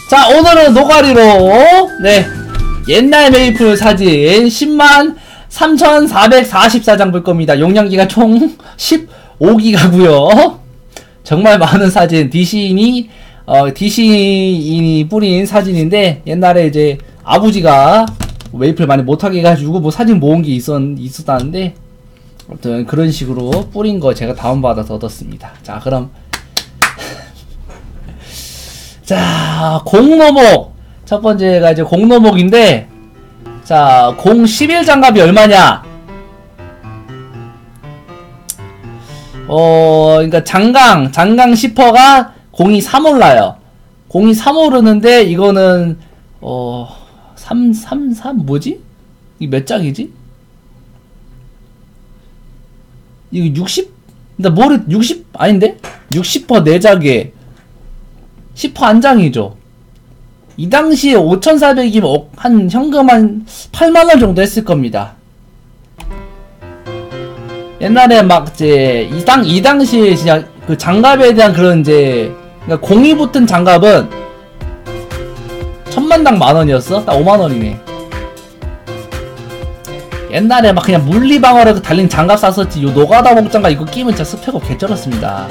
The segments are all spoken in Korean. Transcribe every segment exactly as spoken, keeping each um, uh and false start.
자, 오늘은 노가리로 네 옛날 메이플 사진 십만 삼천사백사십사 장 볼 겁니다. 용량기가 총 십오 기가구요 정말 많은 사진, 디시인이 어 디시인이 뿌린 사진인데, 옛날에 이제 아버지가 메이플 많이 못하게 해가지고 뭐 사진 모은 게 있었, 있었다는데, 아무튼 그런 식으로 뿌린 거 제가 다운받아서 얻었습니다. 자, 그럼 자, 공노목 첫 번째가 이제 공노목인데, 자, 공 십일 장갑이 얼마냐? 어, 그러니까 장강, 장강 십 퍼가 공이 삼 올라요. 공이 삼 오르는데, 이거는 어, 삼, 삼, 삼 뭐지? 이게 몇 장이지? 이거 육십? 나 뭐를 육십 아닌데? 육십 퍼 네 장에 십 퍼 한 장이죠. 이 당시에 오천사백이면 한 현금 한 팔만 원 정도 했을 겁니다. 옛날에 막 이제 이 당 이 당시에 진짜 그 장갑에 대한 그런 이제, 그러니까 공이 붙은 장갑은 천만 당 만 원이었어? 딱 오만 원이네. 옛날에 막 그냥 물리방어로 달린 장갑 샀었지. 요 노가다 목장갑 이거 끼면 진짜 스펙업 개쩔었습니다.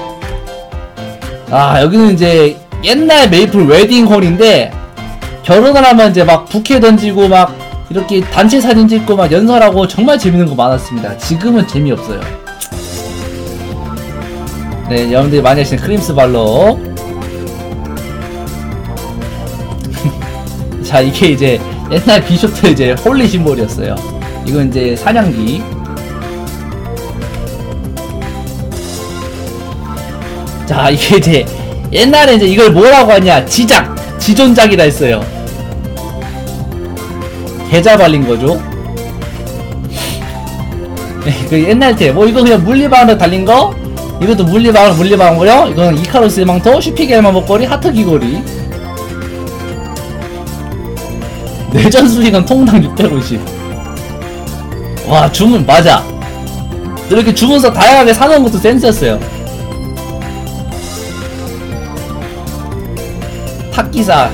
아, 여기는 이제 옛날 메이플 웨딩홀인데, 결혼을 하면 이제 막 부케 던지고 막 이렇게 단체 사진 찍고 막 연설하고 정말 재밌는 거 많았습니다. 지금은 재미없어요. 네, 여러분들이 많이 하시는 크림스 발로. 자, 이게 이제 옛날 비숍트 이제 홀리 심볼이었어요. 이건 이제 사냥기. 자, 이게 이제 옛날에 이제 이걸 뭐라고 하냐, 지작, 지존작이라 했어요. 계좌 발린 거죠. 그 옛날 때 뭐 이거 그냥 물리방어로 달린 거, 이것도 물리방어로 물리방어고요. 이거는 이카루스의 망토, 슈피겔만 목걸이, 하트 귀걸이. 내전 수익은 통당 육백오십. 와, 주문 맞아. 이렇게 주문서 다양하게 사놓은 것도 센스였어요. 탁기사.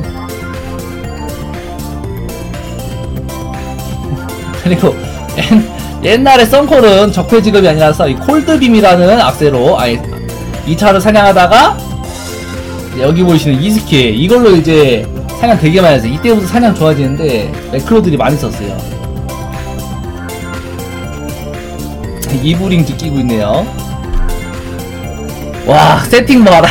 그리고 옛날에 썬콜은 적폐 직업이 아니라서 이 콜드빔이라는 악세로 아니 이 차를 사냥하다가 여기 보이시는 이 스킬 이걸로 이제 사냥 되게 많이 했어요. 이때부터 사냥 좋아지는데 매크로들이 많이 썼어요. 이브링 끼고 있네요. 와, 세팅 봐라.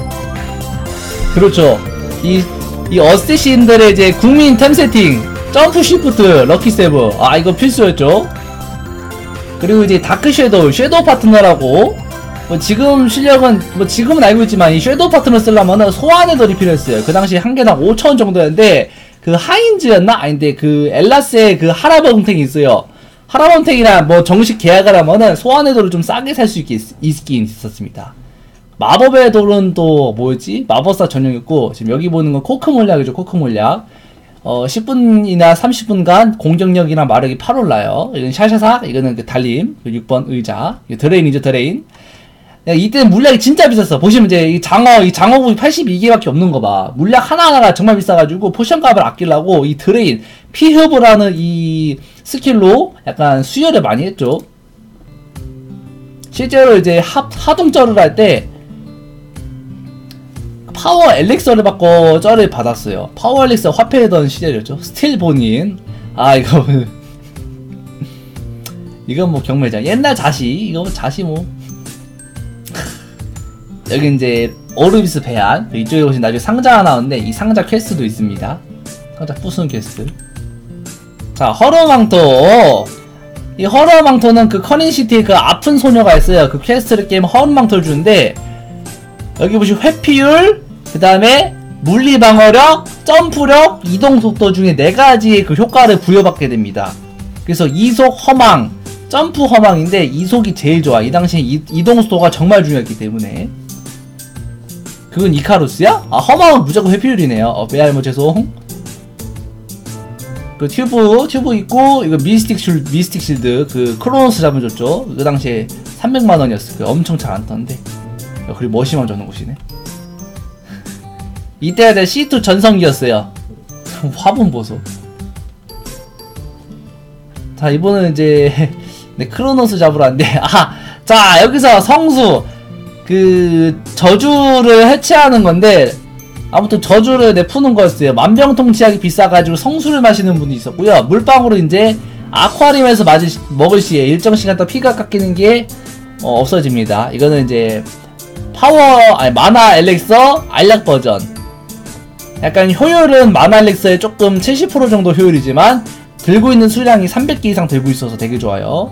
그렇죠. 이, 이 어쌔신들의 이제 국민 템 세팅. 점프 쉬프트, 럭키 세브. 아, 이거 필수였죠. 그리고 이제 다크 섀도우, 섀도우 파트너라고. 뭐 지금 실력은, 뭐 지금은 알고 있지만 이 섀도우 파트너 쓰려면은 소환해도 리필했어요. 그 당시 한 개당 오천 원 정도였는데, 그 하인즈였나? 아닌데, 그 엘라스의 그 하라범탱이 있어요. 하라범탱이랑 뭐 정식 계약을 하면은 소환해도를 좀 싸게 살 수 있게 있긴 있었습니다. 마법의 돌은 또 뭐였지? 마법사 전용이었고, 지금 여기 보는 건 코크 몰약이죠. 코크 몰약. 어, 십 분이나 삼십 분간 공격력이나 마력이 팔 올라요. 이건 샤샤사, 이거는 그 달림, 그 육 번 의자, 드레인이죠, 드레인. 이때는 물약이 진짜 비쌌어. 보시면 이제 이 장어, 이 장어국이 팔십이 개밖에 없는 거 봐. 물약 하나하나가 정말 비싸가지고 포션 값을 아끼려고 이 드레인, 피허브라는 이 스킬로 약간 수혈을 많이 했죠. 실제로 이제 하, 하동절을 할 때 파워 엘릭서를 받고 쩔을 받았어요. 파워 엘릭서 화폐던 시절이었죠. 스틸 본인. 아, 이거 이건 뭐 경매장. 옛날 자시. 이거 뭐 자시 뭐. 여기 이제 오르비스 배안. 이쪽에 보시면 나중에 상자가 나오는데 이 상자 퀘스트도 있습니다. 상자 부수는 퀘스트. 자, 허러망토. 이 허러망토는 그 커닝시티에 그 아픈 소녀가 있어요. 그 퀘스트를 게임 허러망토를 주는데, 여기 보시면 회피율, 그 다음에 물리방어력, 점프력, 이동속도 중에 네 가지의 그 효과를 부여받게 됩니다. 그래서 이속 허망, 점프 허망인데 이속이 제일 좋아. 이 당시에 이, 이동속도가 정말 중요했기 때문에. 그건 이카루스야? 아, 허망은 무조건 회피율이네요. 어, 메알모 죄송. 그 튜브, 튜브 있고, 이거 미스틱 쉴, 미스틱 실드, 그 크로노스 잡으면 좋죠. 그 당시에 삼백만 원이었을 거예요. 엄청 잘 안 떴는데. 그리고 머시만 저는 곳이네. 이때가 이제 씨투 전성기였어요. 화분 보소. 자, 이번은 이제 네, 크로노스 잡으러 왔는데, 아, 자, 여기서 성수 그 저주를 해체하는 건데, 아무튼 저주를 내 푸는 거였어요. 만병통치약이 비싸가지고 성수를 마시는 분이 있었고요. 물방울은 이제 아쿠아리움에서 맞을, 먹을 시에 일정 시간 동안 피가 깎이는 게 어, 없어집니다. 이거는 이제 파워, 아니 마나 엘렉서 알약 버전. 약간 효율은 마나 엘렉서의 조금 칠십 퍼센트 정도 효율이지만 들고 있는 수량이 삼백 개 이상 들고 있어서 되게 좋아요.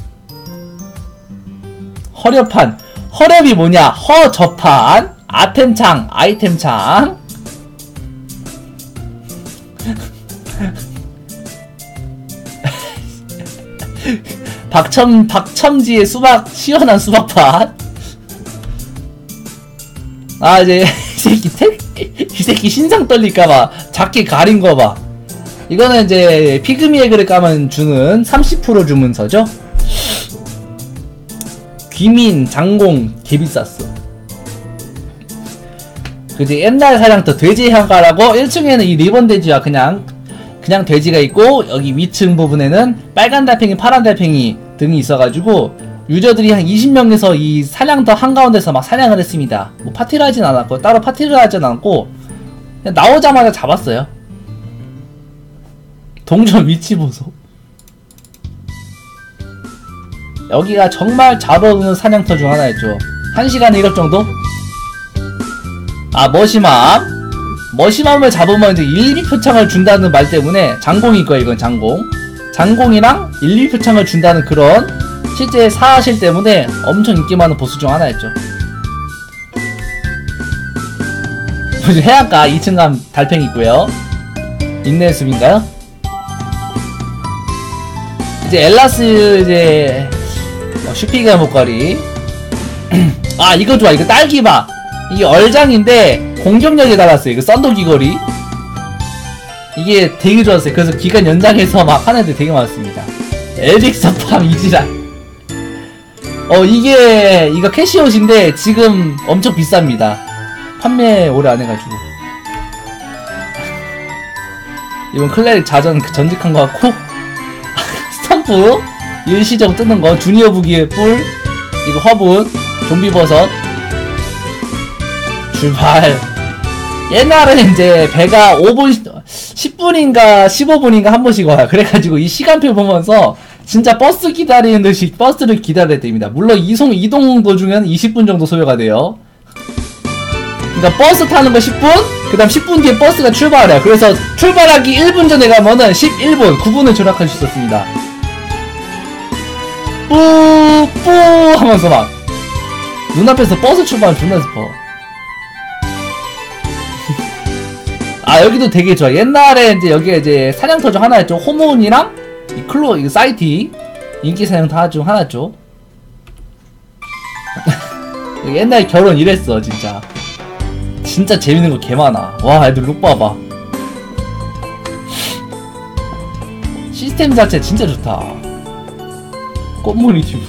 허렵판. 허렵이 뭐냐? 허접한 아템창, 아이템창. 박첨, 박첨지의 수박, 시원한 수박밭. 아, 이제, 이 새끼, 태, 이 새끼 신상 떨릴까봐, 작게 가린 거 봐. 이거는 이제, 피그미 에그를 까면 주는 삼십 퍼센트 주문서죠? 귀민, 장공, 개 비쌌어. 그지 옛날 사냥터 돼지 향가라고 일 층에는 이 리본 돼지와 그냥 그냥 돼지가 있고 여기 위층 부분에는 빨간 달팽이, 파란 달팽이 등이 있어가지고 유저들이 한 이십 명에서 이 사냥터 한가운데서 막 사냥을 했습니다. 뭐 파티를 하진 않았고 따로 파티를 하진 않고 그냥 나오자마자 잡았어요. 동전 위치 보소. 여기가 정말 잘 어울리는 사냥터 중 하나였죠. 한 시간에 일억 정도? 아, 머시맘. 머시맘을 잡으면 이제 일, 이 비 표창을 준다는 말 때문에 장공일 거야, 이건 장공. 장공이랑 일, 이 비 표창을 준다는 그런 실제 사실 때문에 엄청 인기 많은 보스 중 하나였죠. 해안가 이 층감 달팽이 있고요. 인내의 숲인가요? 이제 엘라스 이제 어, 슈피가 목걸이. 아, 이거 좋아. 이거 딸기바. 이게 얼장인데 공격력이 달았어요. 이거 썬더 귀걸이. 이게 되게 좋았어요. 그래서 기간 연장해서 막 하는 애들 되게 많았습니다. 엘빅서 팜 이지랄. 어, 이게 이거 캐시옷인데 지금 엄청 비쌉니다. 판매 오래 안 해가지고. 이건 클레릭 자전 전직한 거 같고. 스탬프 일시적 뜨는 거 주니어 무기의 뿔. 이거 화분 좀비 버섯. 출발. 옛날에는 이제 배가 오 분, 십 분인가 십오 분인가 한 번씩 와요. 그래가지고 이 시간표 보면서 진짜 버스 기다리는 듯이 버스를 기다려야 됩니다. 물론 이송, 이동 도중에는 이십 분 정도 소요가 돼요. 그러니까 버스 타는 거 십 분, 그 다음 십 분 뒤에 버스가 출발해요. 그래서 출발하기 일 분 전에 가면은 십일 분, 구 분을 절약할 수 있었습니다. 뿌, 뿌 하면서 막 눈앞에서 버스 출발 존나 슬퍼. 아, 여기도 되게 좋아. 옛날에 이제 여기에 이제 사냥터 중 하나였죠. 호몬이랑 이 클로, 이 사이티 인기 사냥터 중 하나였죠. 옛날 결혼 이랬어, 진짜. 진짜 재밌는 거 개 많아. 와, 애들 룩 봐봐. 시스템 자체 진짜 좋다. 꽃무늬 튜브.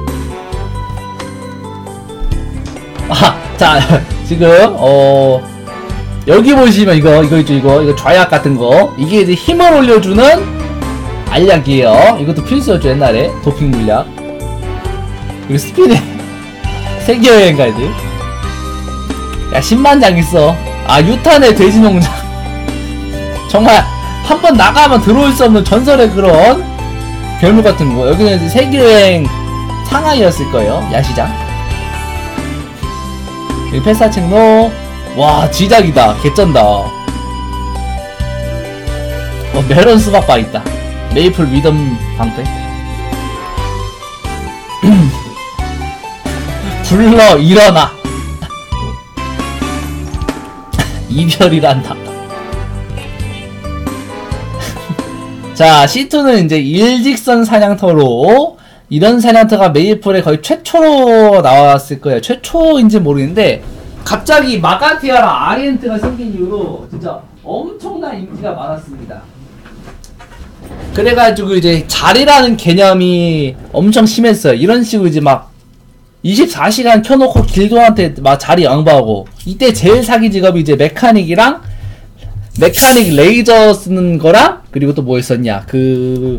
아, 자, 지금 어. 여기 보시면 이거 이거 있죠. 이거 이거 좌약 같은 거 이게 이제 힘을 올려주는 알약이에요. 이것도 필수였죠. 옛날에 도핑 물약. 이거 스피드 세계여행 가야지. 야, 십만 장 있어. 아, 유탄의 돼지농장. 정말 한 번 나가면 들어올 수 없는 전설의 그런 괴물 같은 거. 여기는 이제 세계여행 상하이였을 거예요. 야시장. 여기 패사책로. 와, 지작이다. 개쩐다. 어, 메론 수박바 있다. 메이플 위덤 방패. 불러 일어나. 이별이란다. 자, 씨투는 이제 일직선 사냥터로, 이런 사냥터가 메이플에 거의 최초로 나왔을 거예요. 최초인지 모르겠는데 갑자기 마가티아랑 아리엔트가 생긴 이후로 진짜 엄청난 인기가 많았습니다. 그래가지고 이제 자리라는 개념이 엄청 심했어요. 이런 식으로 이제 막 이십사 시간 켜놓고 길도한테 막 자리 양보하고. 이때 제일 사기 직업이 이제 메카닉이랑 메카닉 레이저 쓰는 거랑, 그리고 또 뭐 있었냐, 그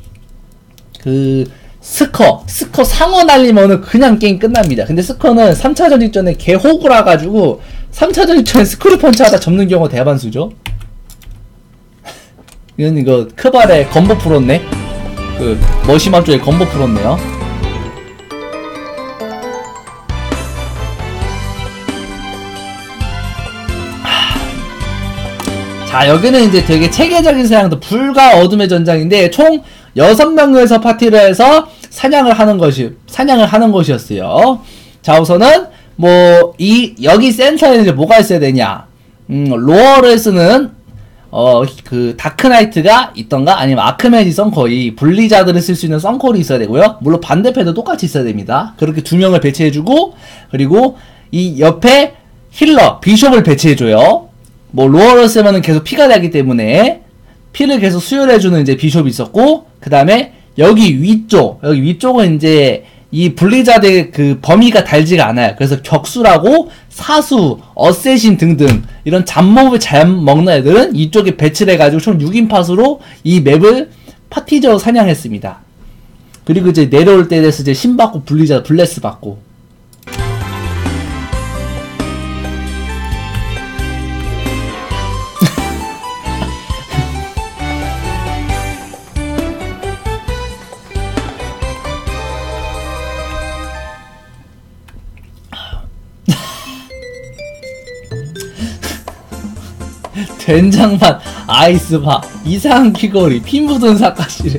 그 스커 스커 상어 날리면은 그냥 게임 끝납니다. 근데 스커는 삼 차전 직전에 개 호구라 가지고 삼 차전 직전에 스크류 펀치 하다 접는 경우가 대반수죠. 이건 이거 크발에 건보 풀었네. 그 머시만 쪽에 건보 풀었네요. 자, 여기는 이제 되게 체계적인 사냥도 불과 어둠의 전장인데 총 여섯 명에서 파티를 해서 사냥을 하는 것이 사냥을 하는 것이었어요. 자, 우선은 뭐 이 여기 센터에 이제 뭐가 있어야 되냐? 음, 로어를 쓰는 어 그 다크나이트가 있던가 아니면 아크메지 썬콜이 블리자드를 쓸 수 있는 썬콜이 있어야 되고요. 물론 반대패도 똑같이 있어야 됩니다. 그렇게 두 명을 배치해주고, 그리고 이 옆에 힐러 비숍을 배치해줘요. 뭐 로어를 쓰면은 계속 피가 나기 때문에 피를 계속 수혈해주는 이제 비숍이 있었고, 그 다음에 여기 위쪽 여기 위쪽은 이제 이 블리자드의 그 범위가 달지가 않아요. 그래서 격수라고 사수, 어쌔신 등등 이런 잡몹을 잘 먹는 애들은 이쪽에 배치를 해가지고 총 육 인 팟으로 이 맵을 파티적으로 사냥했습니다. 그리고 이제 내려올 때 돼서 이제 신 받고 블리자드 블레스 받고. 된장맛 아이스바 이상한 귀걸이 피 묻은 사카시래.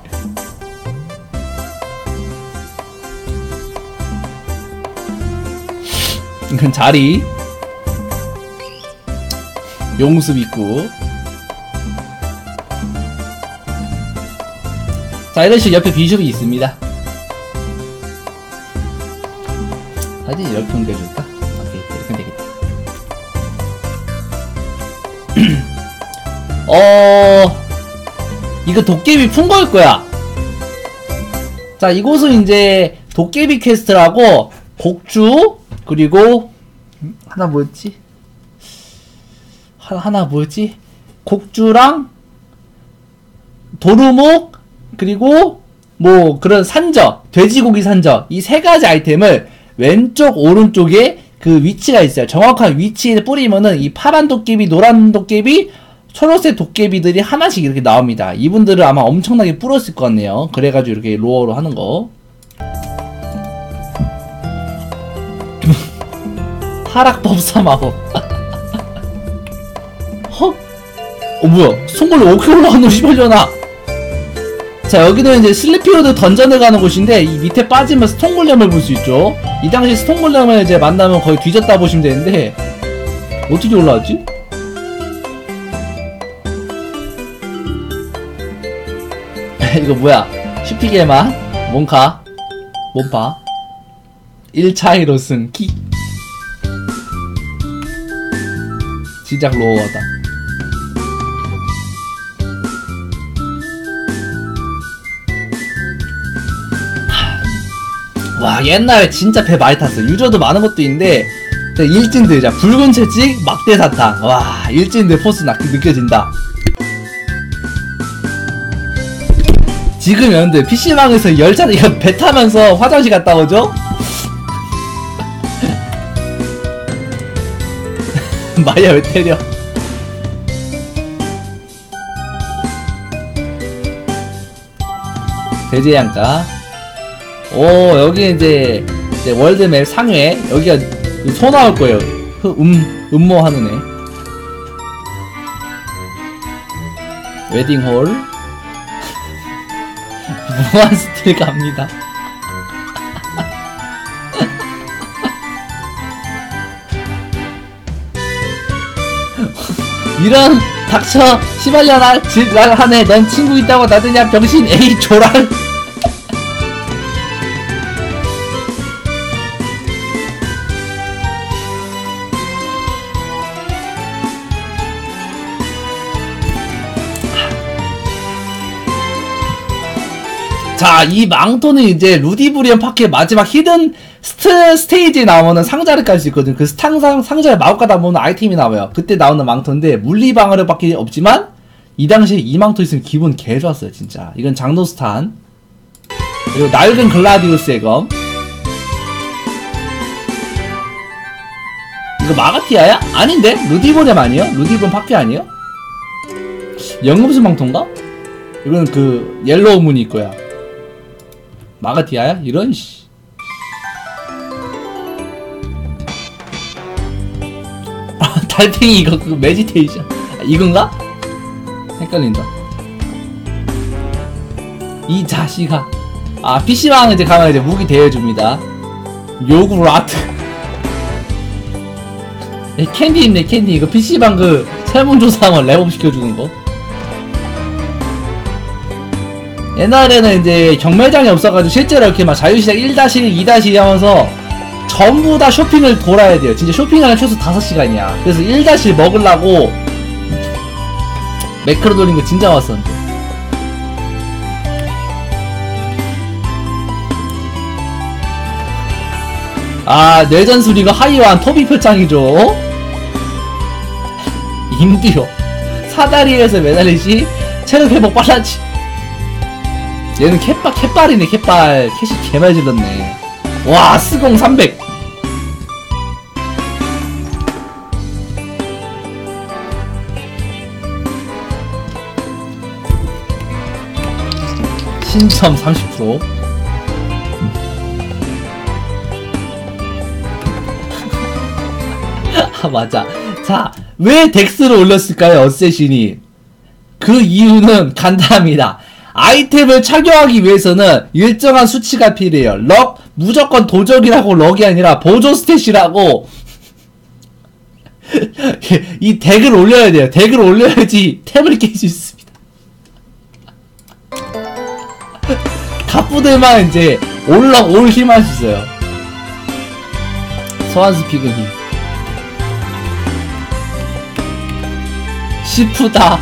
이건 자리 용습 있고. 자, 이런 식으로 옆에 비숍이 있습니다. 사진 이렇게 옮겨줄까? 오케이, 이렇게 되겠다. 어, 이거 도깨비 푼 거일 거야. 자, 이곳은 이제 도깨비 퀘스트라고 곡주, 그리고 하나 뭐였지? 하나, 하나 뭐였지? 곡주랑 도루묵, 그리고 뭐 그런 산적, 돼지고기 산적, 이 세 가지 아이템을 왼쪽 오른쪽에 그 위치가 있어요. 정확한 위치에 뿌리면은 이 파란 도깨비, 노란 도깨비, 초록색 도깨비들이 하나씩 이렇게 나옵니다. 이분들을 아마 엄청나게 뿌렸을 것 같네요. 그래가지고 이렇게 로어로 하는 거. 타락법사 마법. 헉? 어, 뭐야? 손걸로 오케 올라가는 시발려나. 자, 여기는 이제 슬리피우드 던전을 가는 곳인데, 이 밑에 빠지면 스톤골렘을 볼 수 있죠. 이 당시 스톤골렘을 이제 만나면 거의 뒤졌다 보시면 되는데, 어떻게 올라왔지? 이거 뭐야? 슈피게만, 몬카, 몬파, 일 차 히로슨, 키. 시작 로어다. 와, 옛날에 진짜 배 많이 탔어. 유저도 많은 것도 있는데, 일진들, 자, 붉은 채찍, 막대 사탕. 와, 일진들 포스 나, 느껴진다. 지금 여러분들 피씨방에서 열차, 이거 배 타면서 화장실 갔다 오죠? 마야 왜 때려? 대제양가. 오, 여기 이제, 이제 월드맵 상회. 여기가 소 나올 거예요. 음, 음모하는 애. 웨딩홀. 무한 스틸 갑니다. 이런 닥쳐 시발려나 질날 하네. 넌 친구 있다고 나드냐 병신. 에이 조랄. 자, 이 망토는 이제 루디브리언 파크의 마지막 히든 스트 스테이지에 나오는 상자를 깔 수 있거든. 그 상상 상자를 마법 가다 보면 아이템이 나와요. 그때 나오는 망토인데 물리 방어력밖에 없지만 이 당시에 이 망토 있으면 기분 개 좋았어요 진짜. 이건 장노스탄. 그리고 낡은 글라디우스의 검. 이거 마가티아야? 아닌데? 루디본엠 아니에요? 루디본 파괴 아니에요? 영금수 망토인가? 이건 그 옐로우 무늬 거야. 마가티아야? 이런 씨. 달팽이 이거 그 메디테이션 아, 이건가? 헷갈린다. 이 자식아. 아 피시방 이제 가면 이제 무기 대여줍니다. 요구 라트. 캔디 있네 캔디. 이거 피시방 그 설문조사하면 랩업 시켜주는 거. 옛날에는 이제 경매장이 없어가지고 실제로 이렇게 막 자유시장 일 일, 이 일 하면서 전부 다 쇼핑을 돌아야 돼요. 진짜 쇼핑하는 최소 다섯 시간이야. 그래서 일 일 먹으려고 매크로 돌린 거 진짜 왔었는데. 아, 뇌전술 이거 하이완 토비 표창이죠. 임듀오 사다리에서 매달리지 체력 회복 빨라지. 얘는 캣발, 캣발이네, 캣발. 캣이 개말 질렀네. 와, 스공 삼백. 신점 삼십 퍼센트. 아, 맞아. 자, 왜 덱스를 올렸을까요, 어쌔신이? 그 이유는 간단합니다. 아이템을 착용하기 위해서는 일정한 수치가 필요해요. 럭, 무조건 도적이라고 럭이 아니라 보조 스탯이라고. 이 덱을 올려야 돼요. 덱을 올려야지 템을 깰 수 있습니다. 갑부들만 이제 올럭 올 힘할 수 있어요. 소환수 피근 힘. 시프다.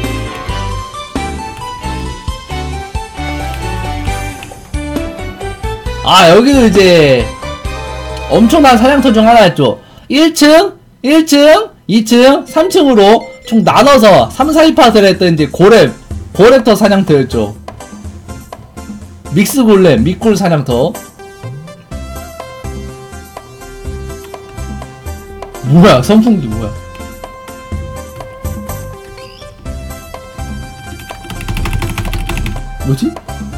아, 여기도 이제 엄청난 사냥터 중 하나였죠. 일 층, 일 층, 이 층, 삼 층으로 총 나눠서 삼, 사, 이 파트를 했던 이제 고렘, 고렘터 사냥터였죠. 믹스 골렘, 믹골 사냥터. 뭐야, 선풍기 뭐야. 뭐지?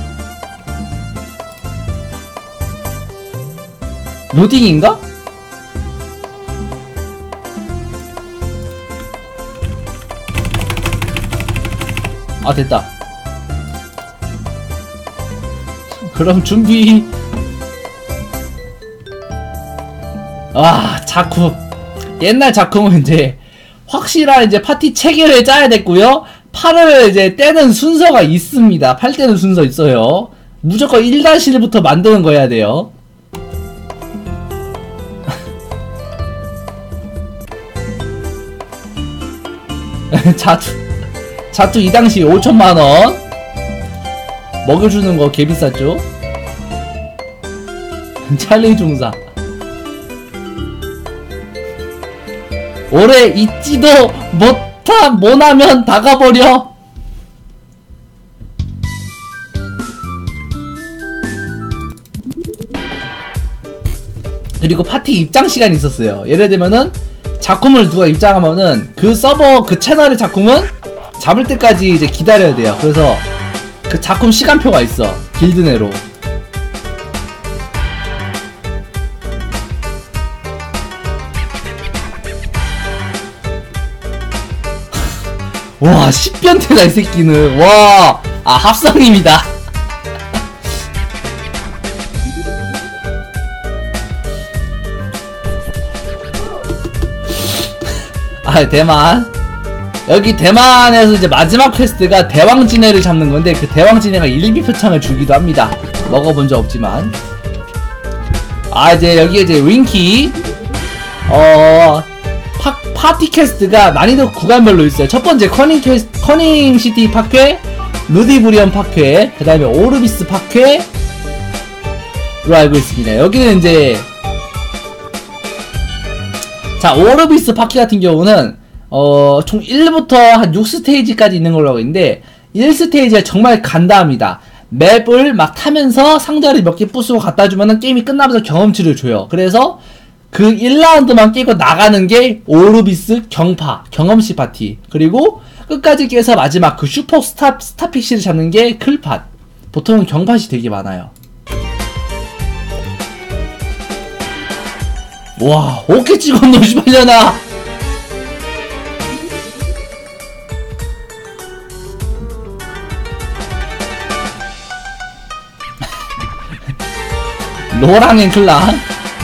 로딩인가? 아, 됐다. 그럼 준비. 아, 작품. 옛날 작품은 이제 확실한 이제 파티 체계를 짜야 됐고요. 팔을 이제 떼는 순서가 있습니다. 팔 떼는 순서 있어요. 무조건 일 일부터 만드는 거 해야 돼요. 자투 자투 이 당시 오천만원 먹여주는 거 개비쌌죠. 찰리 중사 오래 있지도 못하 못하면 나가버려. 그리고 파티 입장 시간이 있었어요. 예를 들면은 작품을 누가 입장하면은 그 서버 그 채널의 작품은 잡을 때까지 이제 기다려야 돼요. 그래서 그 작품 시간표가 있어. 길드 내로. 와, 십 변태다 이 새끼는. 와, 아 합성입니다. 아, 대만. 여기 대만에서 이제 마지막 퀘스트가 대왕지네를 잡는 건데, 그 대왕지네가 일비 표창을 주기도 합니다. 먹어본 적 없지만. 아, 이제 여기 이제 윙키, 어, 파, 파티 퀘스트가 난이도 구간별로 있어요. 첫 번째 커닝 퀘스트, 커닝 시티 파괴, 루디브리언 파괴, 그 다음에 오르비스 파괴, 알고 있습니다. 여기는 이제 자 오르비스 바퀴 같은 경우는 어 총 일부터 한 육 스테이지까지 있는 걸로 알고 있는데 일 스테이지가 정말 간단합니다. 맵을 막 타면서 상자를 몇 개 부수고 갖다 주면은 게임이 끝나면서 경험치를 줘요. 그래서 그 일 라운드만 깨고 나가는 게 오르비스 경파, 경험치 파티. 그리고 끝까지 깨서 마지막 그 슈퍼 스타, 스타픽시를 잡는 게 클팟. 보통은 경팟이 되게 많아요. 와, 오케이 찍었노, 씨발려나! 로랑앤 클랑.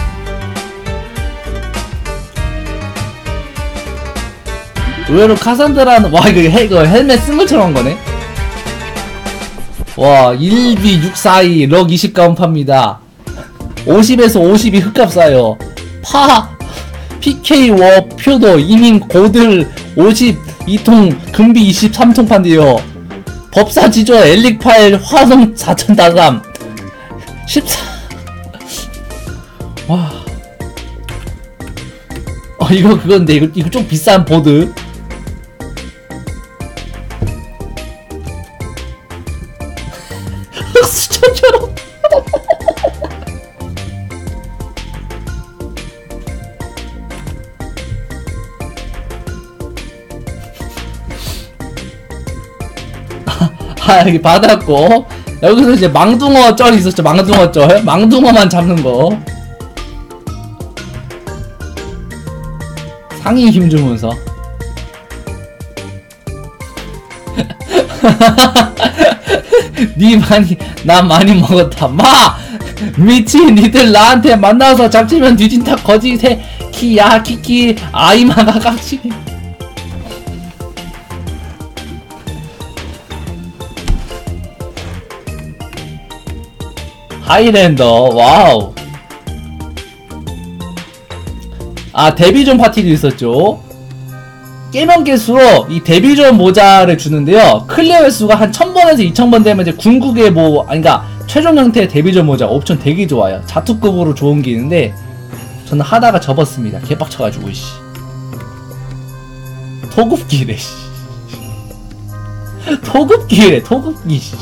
의외로 카산드라는, 와, 이거, 헬, 이거 헬멧 쓴 것처럼 한 거네? 와, 일 비 육 사이, 럭 이십 가운파입니다. 오십에서 오십이 흑값 쌓여. 파, 피케이 워, 표도, 이민, 고들, 오십이 통, 금비 이십삼 통 판대요. 법사 지조, 엘릭 파일, 화성 사천 다감. 십사. 와. 어, 이거 그건데, 이거, 이거 좀 비싼 보드. 흑수저처럼. 아, 여기 받았고. 여기서 이제 망둥어 쩔이 있었죠. 망둥어 쩔. 망둥어만 잡는 거. 상위 힘 주면서. 니 많이, 나 많이 먹었다. 마! 미친, 니들 나한테 만나서 잡치면 뒤진다. 거짓해. 키야, 키키. 아이마가 깍지네. 하이랜더, 와우. 아, 데뷔존 파티도 있었죠. 깨면 깰수록 이 데뷔존 모자를 주는데요. 클리어 횟수가 한 천 번에서 이천 번 되면 이제 궁극의 뭐, 아니, 그니까, 최종 형태의 데뷔존 모자 옵션 되게 좋아요. 자투급으로 좋은 게 있는데, 저는 하다가 접었습니다. 개빡쳐가지고, 씨. 토급기래, 씨. 토급기래, 토급기, 씨.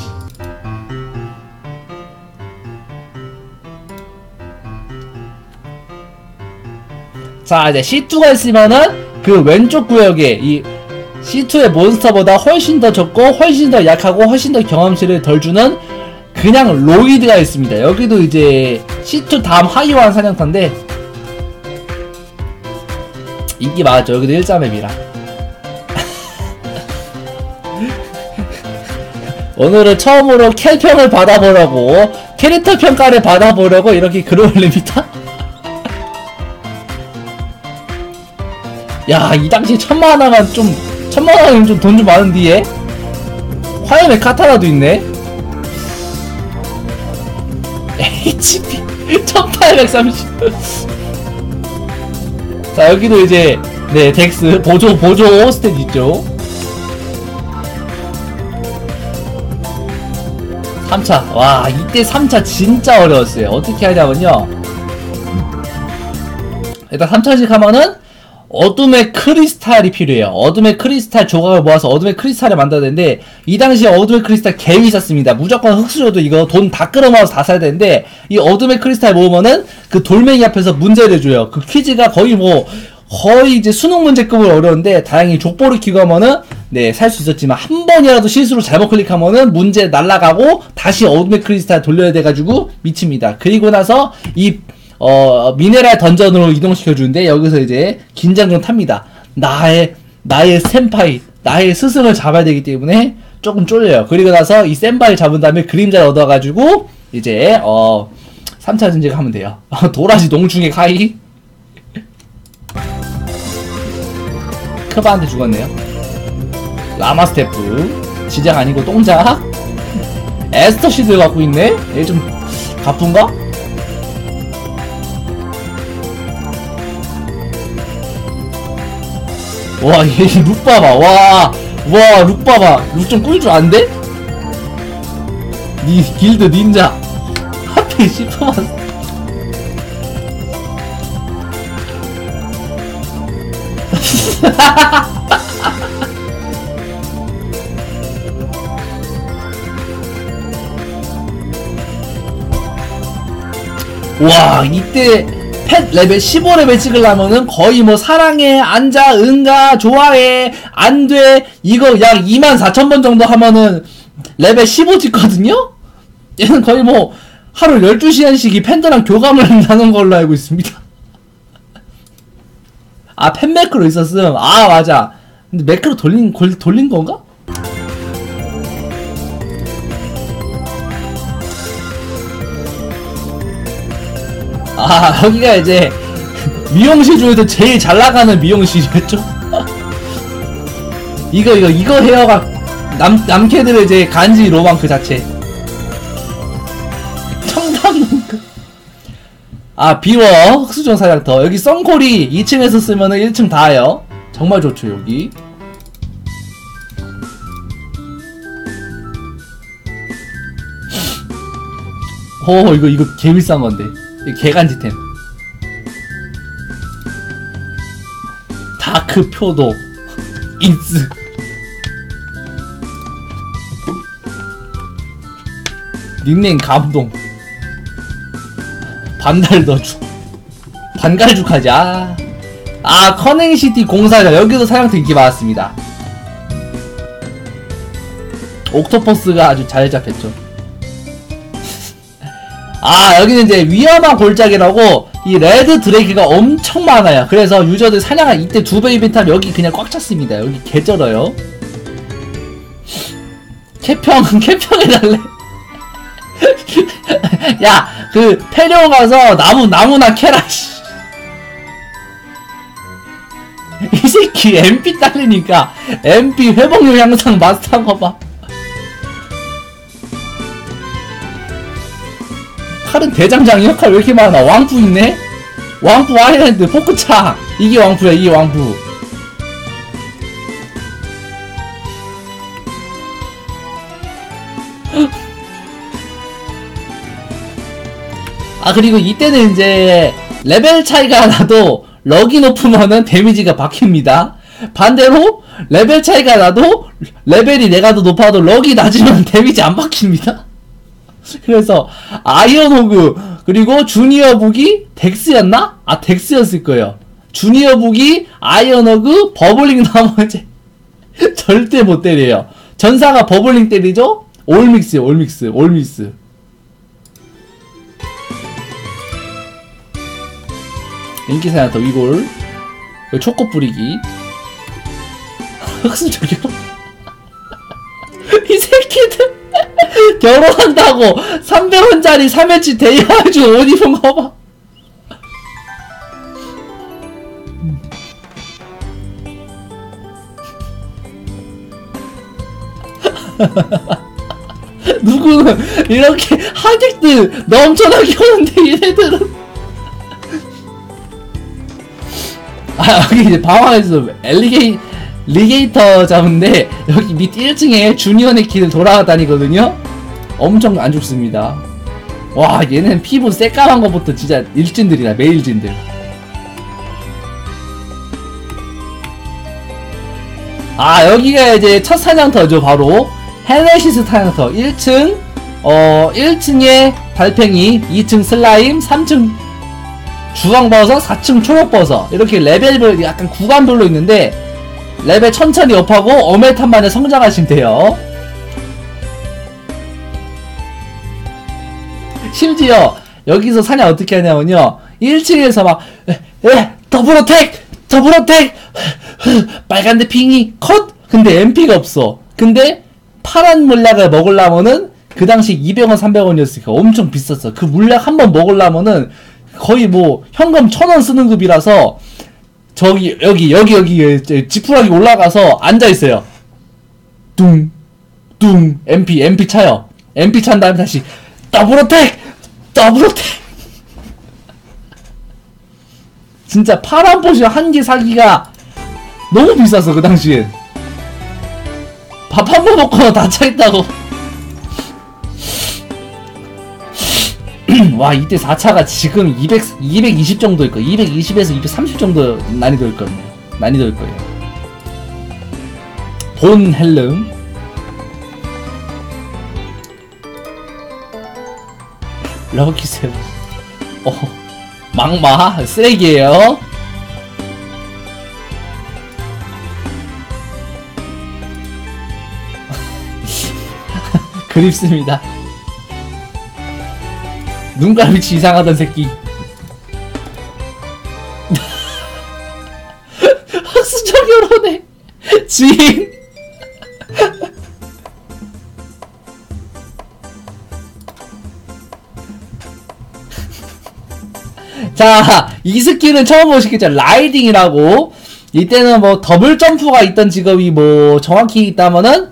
자, 이제 씨투가 있으면은 그 왼쪽 구역에 이 씨투의 몬스터보다 훨씬 더 적고 훨씬 더 약하고 훨씬 더 경험치를 덜 주는 그냥 로이드가 있습니다. 여기도 이제 씨투 다음 하이완 사냥터인데 인기 많았죠. 여기도 일자 맵이라. 오늘은 처음으로 캘평을 받아보려고 캐릭터 평가를 받아보려고 이렇게 글을 올립니다. 야, 이 당시에 천만 하나만 좀, 천만 원이면 좀 돈 좀 많은 뒤에? 화염의 카타나도 있네? 에이치피 천팔백삼십. 자, 여기도 이제, 네, 덱스, 보조, 보조 스탯 있죠? 삼 차. 와, 이때 삼 차 진짜 어려웠어요. 어떻게 하냐면요. 일단 삼 차씩 하면은, 어둠의 크리스탈이 필요해요. 어둠의 크리스탈 조각을 모아서 어둠의 크리스탈을 만들어야 되는데 이 당시에 어둠의 크리스탈 개 비쌌습니다. 무조건 흑수저도 이거 돈 다 끌어모아서 다 사야 되는데 이 어둠의 크리스탈 모으면은 그 돌멩이 앞에서 문제를 줘요. 그 퀴즈가 거의 뭐 거의 이제 수능 문제급으로 어려운데 다행히 족보를 키고 하면은 네, 살 수 있었지만 한 번이라도 실수로 잘못 클릭하면은 문제 날라가고 다시 어둠의 크리스탈 돌려야 돼가지고 미칩니다. 그리고 나서 이 어, 미네랄 던전으로 이동시켜주는데, 여기서 이제, 긴장 좀 탑니다. 나의, 나의 센파이, 나의 스승을 잡아야 되기 때문에, 조금 쫄려요. 그리고 나서 이 센파이 잡은 다음에 그림자를 얻어가지고, 이제, 어, 삼 차 전쟁 하면 돼요. 도라지 농중의 카이. 크바한테 죽었네요. 라마 스태프. 지작 아니고 똥작. 에스터 시드 갖고 있네? 얘 좀, 가쁜가? 와, 얘 룩 봐봐. 와, 와, 룩 봐봐. 룩 좀 꿀 줄 안돼? 니 길드 닌자. 슈퍼마스터. 와, 이때 펫 레벨 십오 레벨 찍으려면은 거의 뭐 사랑해, 앉아, 응가, 좋아해, 안 돼, 이거 약 이만 사천 번 정도 하면은 레벨 십오 찍거든요? 얘는 거의 뭐 하루 열두 시간씩 이 팬들랑 교감을 한다는 걸로 알고 있습니다. 아, 팬 매크로 있었음. 아, 맞아. 근데 매크로 돌린, 골, 돌린 건가? 아, 여기가 이제 미용실 중에서 제일 잘 나가는 미용실이었죠? 이거, 이거, 이거 헤어가 남, 남캐들의 이제 간지 로망 그 자체. 청담농가. 아, 비워. 흑수정 사냥터. 여기 썬콜이 이 층에서 쓰면은 일 층 다예요. 정말 좋죠, 여기. 오, 이거, 이거 개 비싼 건데. 개간지템. 다크 표도 인스. 닉네임 감동. 반달더죽. 반갈죽 하자. 아, 커넥시티 공사자. 여기도 사냥터 인기 많았습니다. 옥토퍼스가 아주 잘 잡혔죠. 아, 여기는 이제 위험한 골짜기라고 이 레드 드레이크가 엄청 많아요. 그래서 유저들 사냥한 이때 두 배 이벤트 하면 여기 그냥 꽉 찼습니다. 여기 개쩔어요. 캐평, 캐평 해달래. 야, 그 페리오 가서 나무, 나무나 캐라, 씨. 이 새끼 엠피 딸리니까 엠피 회복률 향상 마스터한 거 봐. 칼은 대장장 역할 왜 이렇게 많아? 왕부 있네? 왕부 아일랜드 포크창. 이게 왕부야, 이게 왕부. 아, 그리고 이때는 이제 레벨 차이가 나도 럭이 높으면은 데미지가 박힙니다. 반대로 레벨 차이가 나도 레벨이 내가 더 높아도 럭이 낮으면 데미지 안 박힙니다. 그래서 아이언호그 그리고 주니어 북이 덱스였나? 아, 덱스였을 거예요. 주니어 북이 아이언호그 버블링 나머지 절대 못 때려요. 전사가 버블링 때리죠? 올믹스, 올믹스, 올믹스. 인기사냥터 위골. 초코 뿌리기. 흑수 저기요? 이 새끼들 결혼한다고 삼백 원짜리 삼 회치 대여해주고 옷 입은 거 봐. 누구는 이렇게 하객들 넘쳐나게 오는데 얘네들은. 아, 여기 이제 방황에서 엘리게이 리게이터 잡은데 여기 밑 일 층에 주니어 네키를 돌아다니거든요. 엄청 안 죽습니다. 와, 얘는 피부 새까만 것부터 진짜 일진들이다. 매일진들. 아, 여기가 이제 첫 사냥터죠. 바로 헬레시스 사냥터. 일 층 어 일 층에 달팽이, 이 층 슬라임, 삼 층 주황버섯, 사 층 초록버섯. 이렇게 레벨별 약간 구간별로 있는데 레벨 천천히 업하고 어메탄만에 성장하시면 돼요. 심지어 여기서 사냥 어떻게 하냐면요, 일 층에서 막 에, 에, 더블어택! 더블어택! 빨간데 핑이 컷! 근데 엠피가 없어. 근데 파란 물약을 먹으려면은 그 당시 이백 원, 삼백 원이었으니까 엄청 비쌌어. 그 물약 한번 먹으려면은 거의 뭐 현금 천 원 쓰는 급이라서 저기 여기 여기 여기 지푸라기 올라가서 앉아있어요. 뚱 뚱 엠피 엠피 차요. 엠피 찬 다음에 다시 더블어택! 더블어택! 진짜 파란 포션 한 개 사기가 너무 비쌌어 그 당시엔. 밥 한 번 먹고 다 차있다고. 와 이때 사 차가 지금 이백, 이백이십 정도일 거예요. 이백이십에서 이백삼십 정도 난이도일 거예요. 난이도일 거예요. 본 헬름 럭키세븐. 어 막마 쓰레기예요. 그립습니다. 눈깔빛이 이상하던 새끼. 학수적 결혼해 지인. 자, 이 스킬은 처음 보시겠죠? 라이딩이라고. 이때는 뭐 더블 점프가 있던 직업이 뭐 정확히 있다면은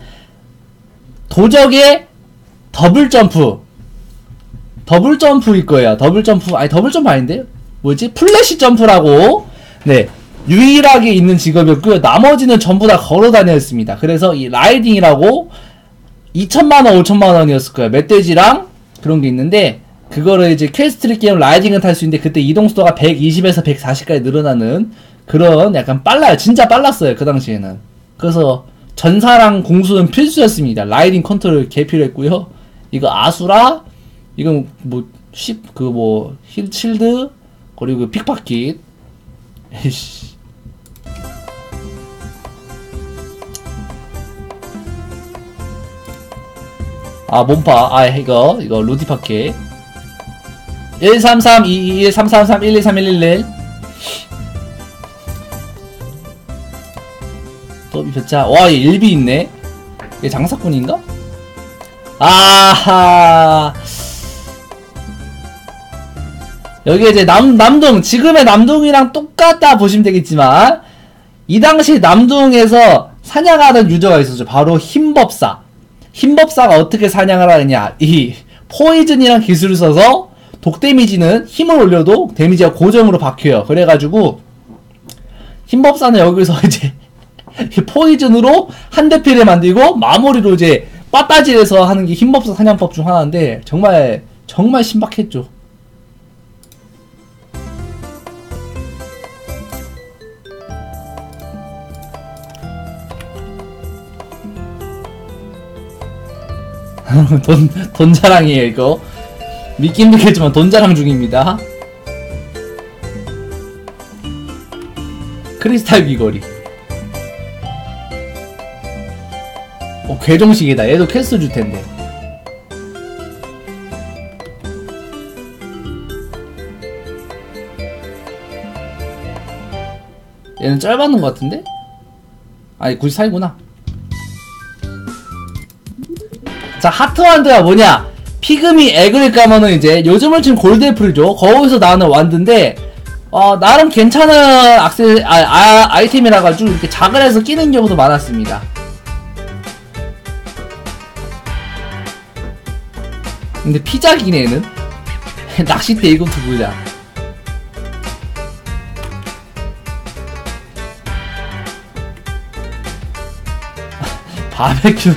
도적의 더블 점프. 더블 점프일 거예요. 더블 점프, 아니 더블 점프 아닌데? 뭐지? 플래시 점프라고. 네. 유일하게 있는 직업이었고요. 나머지는 전부 다 걸어 다녔습니다. 그래서 이 라이딩이라고 이천만 원, 오천만 원이었을 거예요. 멧돼지랑 그런 게 있는데, 그거를 이제 퀘스트리 게임 라이딩은 탈 수 있는데, 그때 이동속도가 백이십에서 백사십까지 늘어나는 그런 약간 빨라요. 진짜 빨랐어요. 그 당시에는. 그래서 전사랑 공수는 필수였습니다. 라이딩 컨트롤 개 필요했고요. 이거 아수라, 이건 뭐, 십, 그 뭐, 힐, 실드, 그리고 픽파킷. 에이씨. 아, 몸파. 아, 이거, 이거, 루디파켓. 일삼삼 이이일 삼삼삼 일이삼일일일. 또 몇 와, 얘 일비 있네. 얘 장사꾼인가? 아하. 여기 이제 남, 남동, 지금의 남동이랑 똑같다 보시면 되겠지만, 이 당시 남동에서 사냥하던 유저가 있었죠. 바로 힘법사. 힘법사가 어떻게 사냥을 하느냐. 이 포이즌이란 기술을 써서 독 데미지는 힘을 올려도 데미지가 고정으로 박혀요. 그래가지고 힘법사는 여기서 이제 포이즌으로 한 대피를 만들고 마무리로 이제 빠따질해서 하는 게 힘법사 사냥법 중 하나인데, 정말 정말 신박했죠. 돈, 돈 자랑이에요, 이거. 믿긴 믿겠지만 돈 자랑 중입니다. 크리스탈 귀걸이. 어, 괴종식이다. 얘도 퀘스트 줄 텐데. 얘는 짤받는 것 같은데? 아니, 구십사이구나. 자, 하트완드가 뭐냐? 피그미 에그를 까면은 이제 요즘은 지금 골드애플이죠. 거기서 나오는 완드인데, 어, 나름 괜찮은 악세, 아, 아, 아이템이라가지고 이렇게 작을 해서 끼는 경우도 많았습니다. 근데 피작이네, 얘는. 낚싯대 이것도 보자. 바베큐.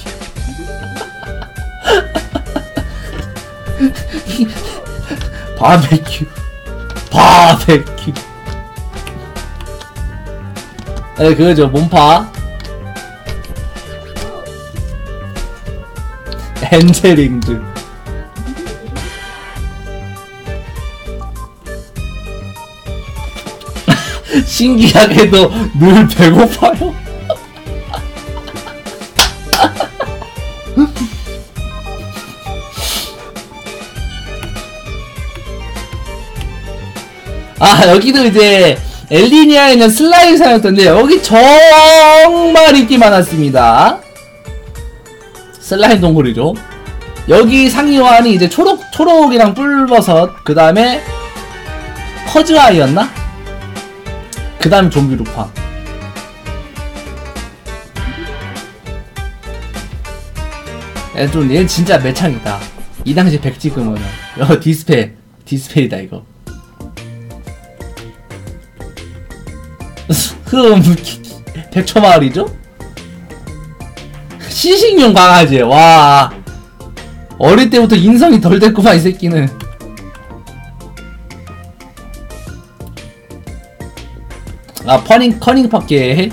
바베큐 바베큐. 네, 그거죠. 몸파. 엔젤링들. 신기하게도 늘 배고파요. 아, 여기도 이제 엘리니아에 있는 슬라임 사였던데, 여기 정말 인기 많았습니다. 슬라임 동굴이죠. 여기 상위호환이 이제 초록, 초록이랑 뿔버섯, 그 다음에 퍼즈아이였나? 그 다음 좀비 루파. 얘 좀, 얘는 진짜 매창이다. 이 당시 백 찍으면은. 어, 디스페. 디스페이다, 이거. 흠, 백초마을이죠? 시식용 강아지. 와, 어릴 때부터 인성이 덜 됐구만, 이 새끼는. 아 퍼닝 커닝 팟게.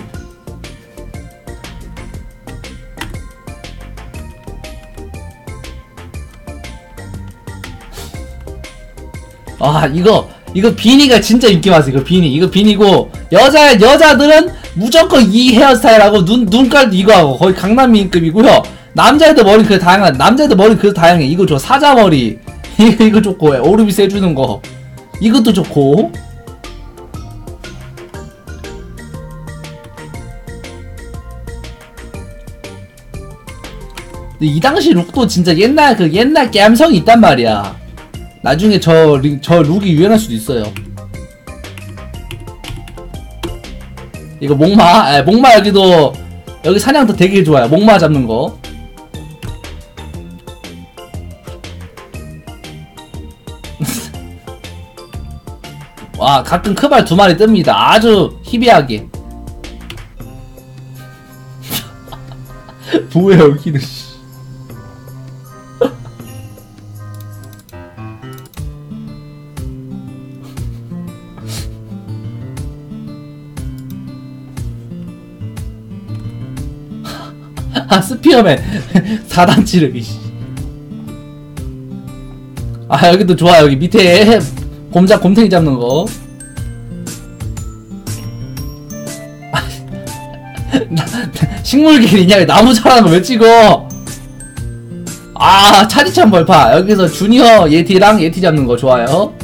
아 이거 이거 비니가 진짜 인기 많았어. 이거 비니 이거 비니고 여자 여자들은 무조건 이 헤어스타일하고 눈 눈깔도 이거 하고 거의 강남미인급이고요. 남자애들 머리 그 다양한 남자애들 머리 그 다양해. 이거 좋아. 사자 머리 이거 이거 좋고 오르비스 해주는 거 이것도 좋고. 이 당시 룩도 진짜 옛날 그 옛날 감성이 있단 말이야. 나중에 저, 저 룩이 유행할 수도 있어요. 이거 목마, 에, 목마 여기도 여기 사냥도 되게 좋아요. 목마 잡는 거. 와 가끔 크발 두 마리 뜹니다. 아주 희비하게. 뭐야 여기는. 아 스피어맨 사 단 찌르기. 아 여기도 좋아. 여기 밑에 곰자 곰탱이 잡는 거. 식물길이냐 나무 자라는 거 왜 찍어. 아 차디찬 벌파. 여기서 주니어 예티랑 예티 잡는 거 좋아요.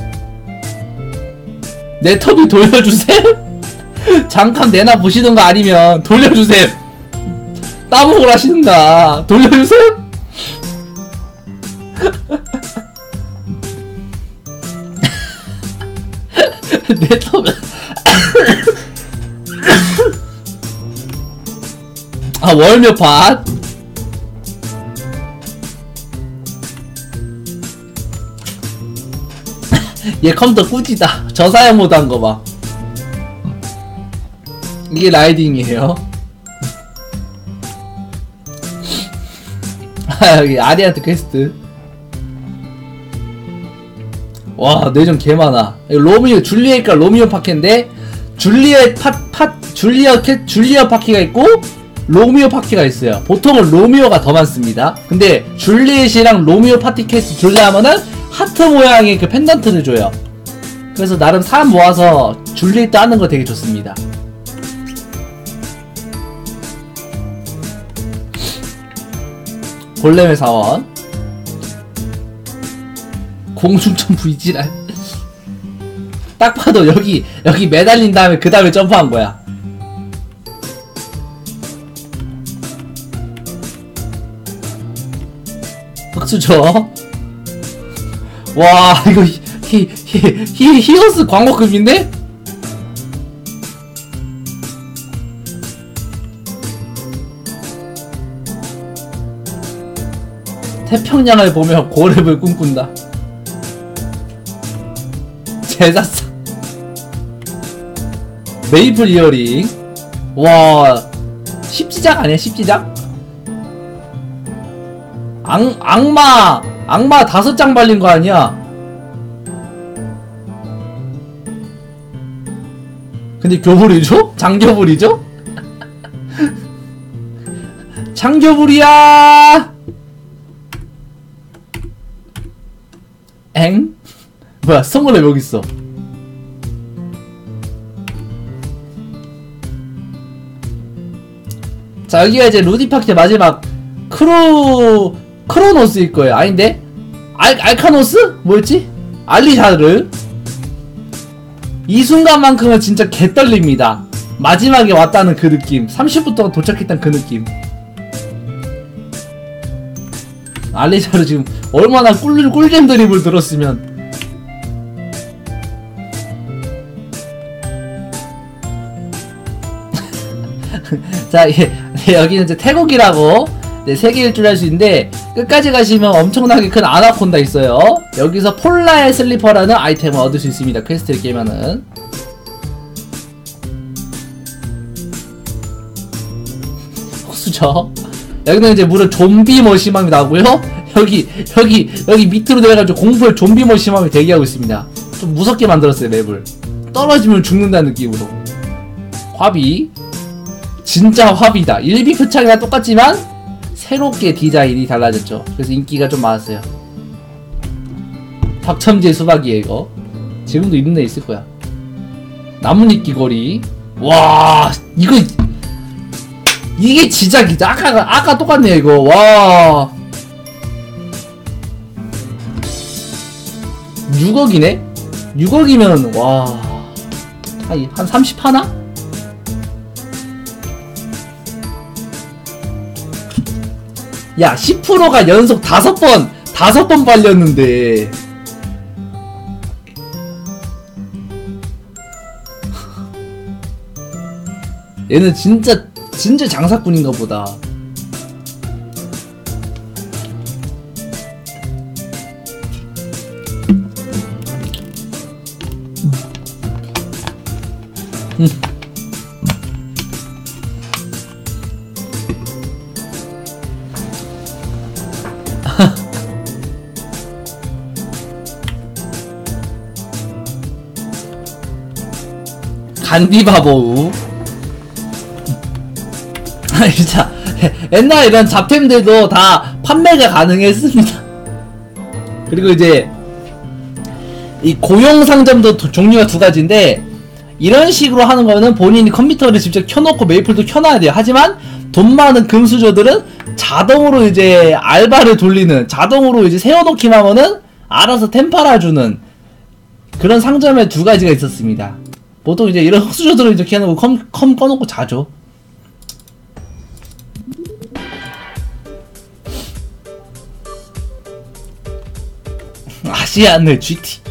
내 턱이 돌려주셈. 잠깐 내나 보시는 거 아니면 돌려주셈. 따먹을 하시는가. 돌려주셈. 내 턱은 아 월묘팟. 얘 컴퓨터 꾸지다. 저사양 모드 한 거 봐. 이게 라이딩이에요. 아 여기 아리안트 퀘스트. 와 내전 개많아. 로미오 줄리엣과 로미오 파키인데 줄리엣 파, 파 줄리어 캐 줄리어 파키가 있고 로미오 파키가 있어요. 보통은 로미오가 더 많습니다. 근데 줄리엣이랑 로미오 파티 퀘스트 조회하면은 하트 모양의 그 펜던트를 줘요. 그래서 나름 사람 모아서 줄리엣 하는 거 되게 좋습니다. 골렘의 사원. 공중점 V지랄. 딱 봐도 여기 여기 매달린 다음에 그 다음에 점프한 거야. 흑수저. 와 이거 히, 히, 히, 히어스 광고급인데? 태평양을 보며 고렙을 꿈꾼다. 제사상. 메이플 이어링. 와 십지작 아니야 십지작? 악, 악마 악마 다섯 장 발린 거 아니야? 근데 교불이죠? 장교불이죠? 장교불이야. 엥? 뭐야 스톤골렘 여기 있어. 자 여기가 이제 루디파키의 마지막 크로 크로노스일 거예요. 아닌데? 알 알카노스? 뭐였지? 알리샤르. 이 순간만큼은 진짜 개떨립니다. 마지막에 왔다는 그 느낌. 삼십 분 동안 도착했다는 그 느낌. 알리샤르 지금 얼마나 꿀, 꿀잼 드립을 들었으면. 자, 예, 예, 여기는 이제 태국이라고 네, 세계 일주를 할 수 있는데 끝까지 가시면 엄청나게 큰 아나콘다 있어요. 여기서 폴라의 슬리퍼라는 아이템을 얻을 수 있습니다. 퀘스트를 깨면은. 혹수저. 여기는 이제 무려 좀비 머시맘이 나오고요. 여기 여기 여기 밑으로 내려가지고 공포의 좀비 머시맘이 대기하고 있습니다. 좀 무섭게 만들었어요 맵을. 떨어지면 죽는다는 느낌으로. 화비 진짜 화비다. 일 비 표창이랑 똑같지만 새롭게 디자인이 달라졌죠. 그래서 인기가 좀 많았어요. 박첨지의 수박이에요 이거. 지금도 있는 애 있을 거야. 나뭇잎 귀걸이. 와 이거 이게 지작이다. 아까 아까 똑같네요 이거. 와 육억이네? 육억이면 와 한, 한 삼십 하나? 야 십 퍼센트가 연속 다섯 번 다섯 번 빨렸는데 얘는 진짜 진짜 장사꾼인가 보다. 음. 간디바보우. 진짜 옛날 이런 잡템들도 다 판매가 가능했습니다. 그리고 이제 이 고용 상점도 두, 종류가 두 가지인데 이런 식으로 하는 거는 본인이 컴퓨터를 직접 켜놓고 메이플도 켜놔야 돼요. 하지만 돈 많은 금수저들은 자동으로 이제 알바를 돌리는, 자동으로 이제 세워놓기만 하면은 알아서 템 팔아주는 그런 상점에 두 가지가 있었습니다. 보통 이제 이런 흑수저들을 이렇게 해놓고 컴, 컴 꺼놓고 자죠. 아시아는 지티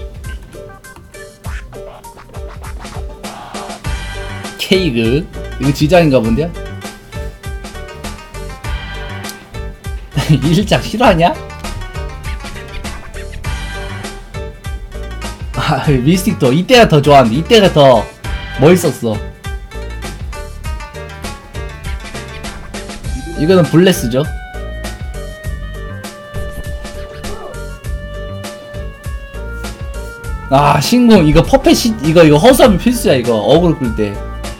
케이크 이거 지장인가 본데요? 일작 실화냐? 아 미스틱도 이때가 더 좋았는데 이때가 더 멋있었어. 이거는 블레스죠. 아 신궁 이거 퍼펫 시 이거 이거 허수아비 필수야. 이거 어그로 끌때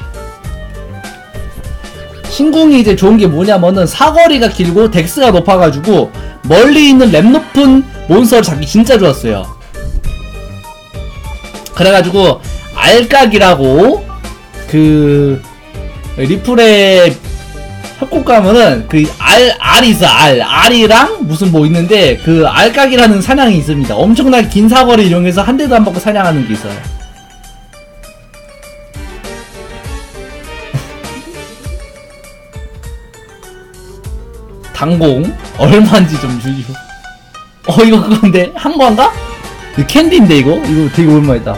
신궁이 이제 좋은게 뭐냐면은 사거리가 길고 덱스가 높아가지고 멀리 있는 랩 높은 몬스터를 잡기 진짜 좋았어요. 그래가지고 알각이라고 그 리플의 협곡가면은 그 알, 알이 있어. 알 알이랑 무슨 뭐 있는데 그 알각이라는 사냥이 있습니다. 엄청나게 긴 사거리를 이용해서 한 대도 안 받고 사냥하는 게 있어요. 당공 얼마인지 좀 주시오. 어 이거 그건데 한과인가? 이거 캔디인데 이거? 이거 되게 오랜만이다.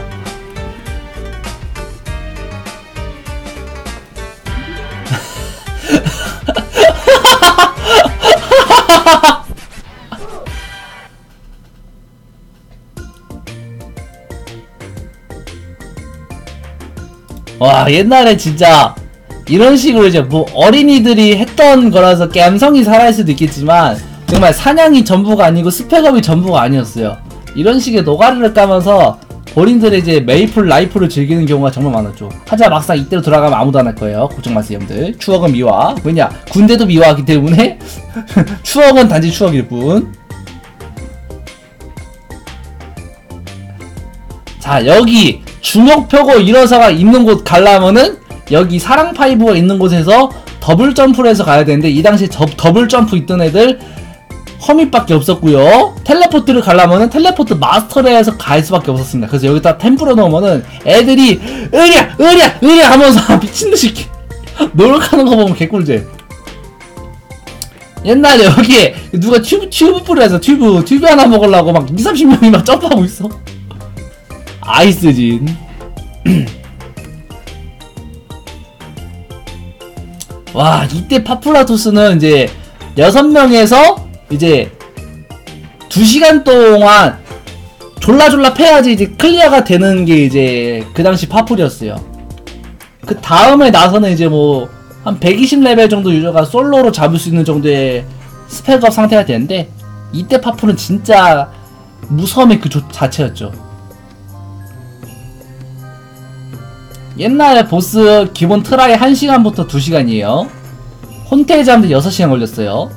와 옛날에 진짜 이런 식으로 이제 뭐 어린이들이 했던 거라서 감성이 살아있을 수도 있겠지만 정말 사냥이 전부가 아니고 스펙업이 전부가 아니었어요. 이런 식의 노가리를 까면서 본인들의 이제 메이플 라이프를 즐기는 경우가 정말 많았죠. 하지만 막상 이때로 돌아가면 아무도 안 할 거예요. 걱정 마세요 형들. 추억은 미화. 왜냐 군대도 미화하기 때문에 추억은 단지 추억일 뿐. 자 여기 주먹 펴고 일어서가 있는 곳 가려면은 여기 사랑 파이브가 있는 곳에서 더블 점프를 해서 가야 되는데 이 당시에 저, 더블 점프 있던 애들 허밋밖에 없었고요. 텔레포트를 가려면은 텔레포트 마스터를 해서 갈 수밖에 없었습니다. 그래서 여기다 템 뿌려 넣으면은 애들이 으랴 으랴 으랴 하면서 미친듯이 노력하는 거 보면 개꿀잼. 옛날에 여기에 누가 튜브 튜브 뿌려서 튜브 튜브 하나 먹으려고 막 이삼십 명이 막 점프하고 있어. 아이스진. 와 이때 파플라토스는 이제 여섯 명에서 이제 두 시간 동안 졸라졸라 패야지 이제 클리어가 되는 게 이제 그 당시 파플이었어요. 그 다음에 나서는 이제 뭐 한 백이십 레벨 정도 유저가 솔로로 잡을 수 있는 정도의 스펙업 상태가 되는데 이때 파플은 진짜 무서움의 그 자체였죠. 옛날 보스 기본 트라이 한 시간부터 두 시간이에요. 혼테이지 하는데 여섯 시간 걸렸어요.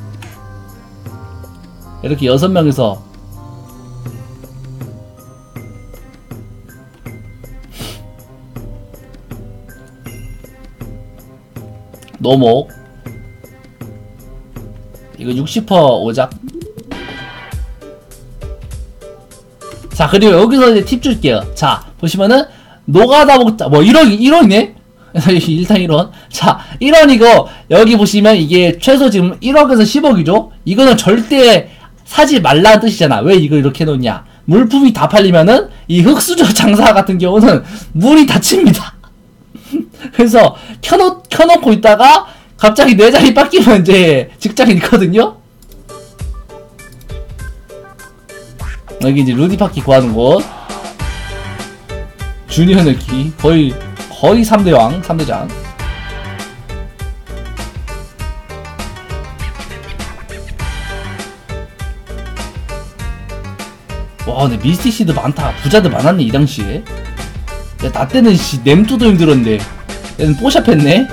이렇게 여섯 명이서 노목 이거 육십 퍼센트 오작. 자, 그리고 여기서 이제 팁 줄게요. 자, 보시면은 노가다 먹자 뭐 일 원 일 원이네? 일단 일 원. 자, 일 원이고 여기 보시면 이게 최소 지금 일억에서 십억이죠? 이거는 절대 사지 말라는 뜻이잖아. 왜 이걸 이렇게 해놓냐? 물품이 다 팔리면은 이 흑수저 장사 같은 경우는 물이 닫힙니다. 그래서 켜놓, 켜놓고 있다가 갑자기 내 자리 뺏기면 이제 직장인 있거든요? 여기 이제 루디파키 구하는 곳. 주니어 느끼. 거의, 거의 삼 대 왕, 삼 대장. 와, 근데 미스틱시드 많다. 부자들 많았네, 이 당시에. 야, 나 때는 씨, 냄두도 힘들었는데. 얘는 뽀샵 했네?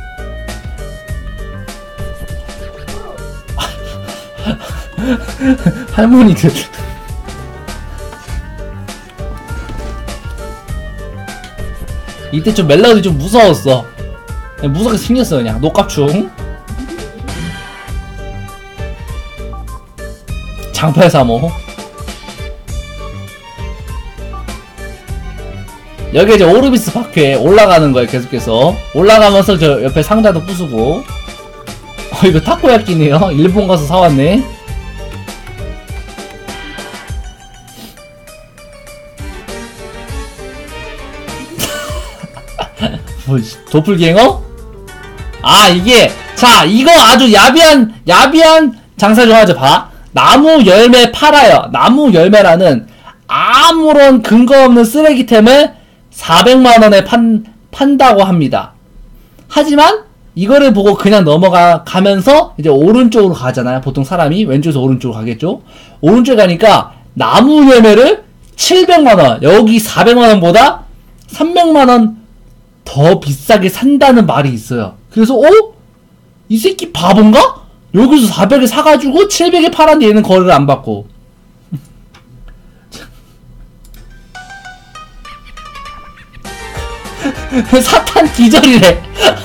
할머니들. 이때 좀 멜로디 좀 무서웠어. 그냥 무섭게 생겼어, 그냥. 녹갑충. 장팔삼오. 여기 이제 오르비스 파크에 올라가는 거예요. 계속해서 올라가면서 저 옆에 상자도 부수고. 어, 이거 타코야끼네요. 일본 가서 사왔네. 뭐, 도플갱어? 아, 이게 자, 이거 아주 야비한 야비한 장사 좀 하죠. 봐, 나무 열매 팔아요. 나무 열매라는 아무런 근거 없는 쓰레기템을 사백만 원에 판, 판다고 합니다. 하지만 이거를 보고 그냥 넘어가 가면서 이제 오른쪽으로 가잖아요. 보통 사람이 왼쪽에서 오른쪽으로 가겠죠. 오른쪽에 가니까 나무 열매를 칠백만 원, 여기 사백만 원보다 삼백만 원 더 비싸게 산다는 말이 있어요. 그래서 어? 이 새끼 바본가? 여기서 사백에 사가지고 칠백에 팔았는데 얘는 거래를 안 받고. 사탄 기절이래.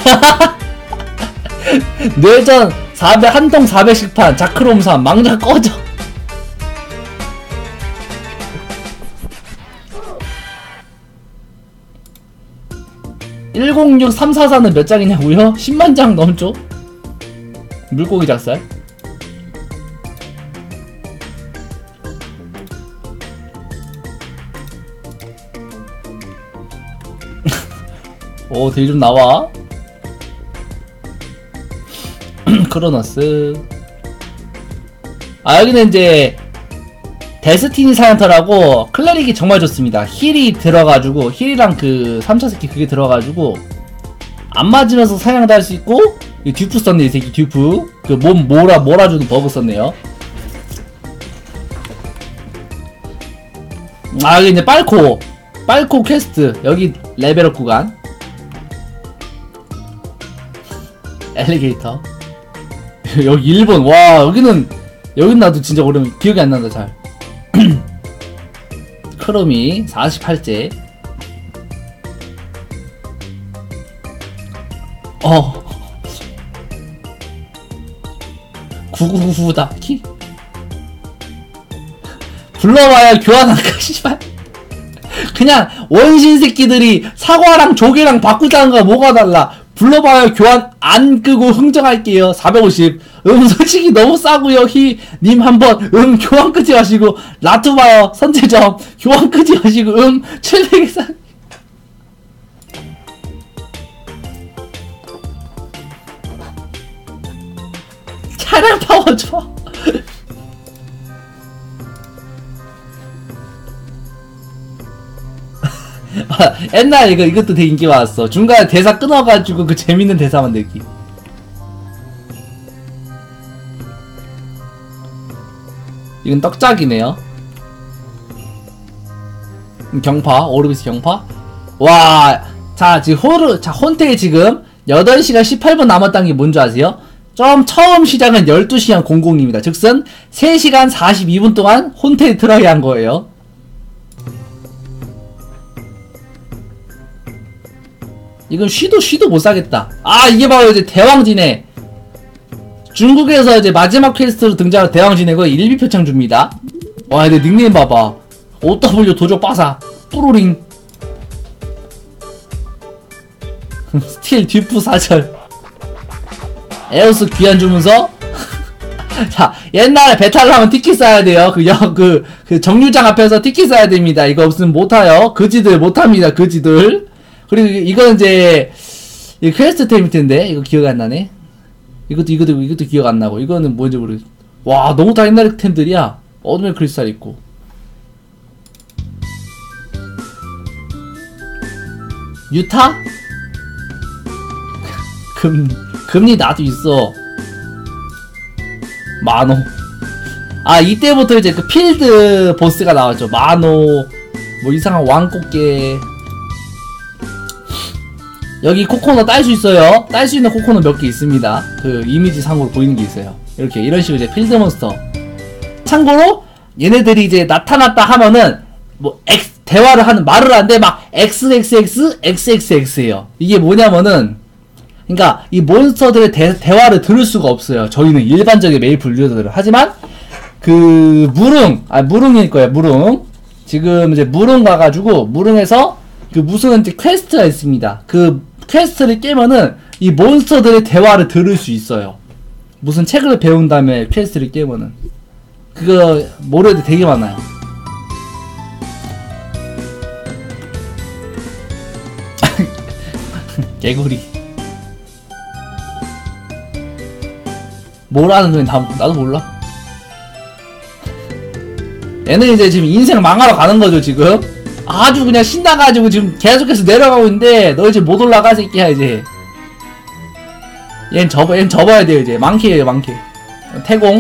뇌전 사백, 한 통 사백씩 판 자크롬삼 망자 꺼져. 일공육 삼사사는 몇 장이냐고요? 십만 장 넘죠? 물고기 작살. 오, 되게 좀 나와. 크로노스. 아, 여기는 이제 데스티니 사이언터라고 클레릭이 정말 좋습니다. 힐이 들어가지고, 힐이랑 그 삼 차 스킬 그게 들어가지고 안 맞으면서 사냥도 할 수 있고. 이 듀프 썼네, 이 새끼. 듀프 그 몸 몰아 몰아주는 버그 썼네요. 아, 여기 이제 빨코 빨코 퀘스트. 여기 레벨업 구간. 엘리게이터. 여기 일본. 와, 여기는 여긴 나도 진짜 오랜만에 기억이 안 난다. 잘. 크로미 사십팔 째. 어. 구구구구다 키. 불러와야 교환할까 씨발. 그냥 원신 새끼들이 사과랑 조개랑 바꾸자는 거 뭐가 달라. 불러봐요. 교환 안 끄고 흥정할게요. 사백오십. 음, 솔직히 너무 싸구요. 히 님 한번 음 교환 끄지 마시고. 라투바요 선제점 교환 끄지 마시고 음 칠백에 사. 차량 파워 줘. 아, 옛날 이거 이것도 되게 인기 많았어. 중간에 대사 끊어가지고 그 재밌는 대사 만들기. 이건 떡짝이네요. 경파, 오르비스 경파. 와, 자, 지금 호르, 자, 혼테에 지금 여덟 시간 십팔 분 남았다는 게 뭔지 아세요? 좀 처음 시작은 열두 시간 공공입니다. 즉슨 세 시간 사십이 분 동안 혼테에 트라이 한 거예요. 이건 쉬도 쉬도 못 사겠다. 아, 이게 바로 이제 대왕진해. 중국에서 이제 마지막 퀘스트로 등장한 대왕진해 거 일 비 표창 줍니다. 와, 내 닉네임 봐봐. 오더블유 도적 빠사. 뿌로링. 스틸 뒷부 사절. 에오스 귀한 주문서. 자, 옛날에 배탈을 하면 티켓 사야 돼요. 그, 여, 그, 그 정류장 앞에서 티켓 사야 됩니다. 이거 없으면 못타요. 그지들 못합니다. 그지들. 그리고 이건 이제 이 퀘스트 템일 텐데 이거 기억 안 나네. 이것도 이것도 이것도 기억 안 나고 이거는 뭔지 모르겠어. 와, 너무 다 옛날 템들이야. 어둠의 크리스탈 있고. 유타? 금 금리 나도 있어. 마노. 아, 이때부터 이제 그 필드 보스가 나왔죠. 마노, 뭐 이상한 왕꽃게. 여기 코코넛 딸 수 있어요. 딸 수 있는 코코넛 몇 개 있습니다. 그 이미지 상으로 보이는 게 있어요. 이렇게 이런 식으로 이제 필드 몬스터. 참고로 얘네들이 이제 나타났다 하면은 뭐 X 대화를 하는 말을 하는데 막 엑스엑스엑스 엑스엑스엑스예요. 이게 뭐냐면은 그러니까 이 몬스터들의 대, 대화를 들을 수가 없어요. 저희는 일반적인 메이플 유저들은. 하지만 그 무릉, 아 무릉일 거예요. 무릉. 지금 이제 무릉 가가지고 무릉에서 그 무슨 이제 퀘스트가 있습니다. 그 퀘스트를 깨면은 이 몬스터들의 대화를 들을 수 있어요. 무슨 책을 배운 다음에 퀘스트를 깨면은 그거 모르는 데 되게 많아요. 개구리. 뭐라는 거는 다 나도 몰라. 얘는 이제 지금 인생 망하러 가는 거죠 지금. 아주 그냥 신나가지고 지금 계속해서 내려가고 있는데 너 이제 못 올라가 새끼야 이제. 얜 접어, 얜 접어야 돼요 이제. 많게예요 많게. 태공.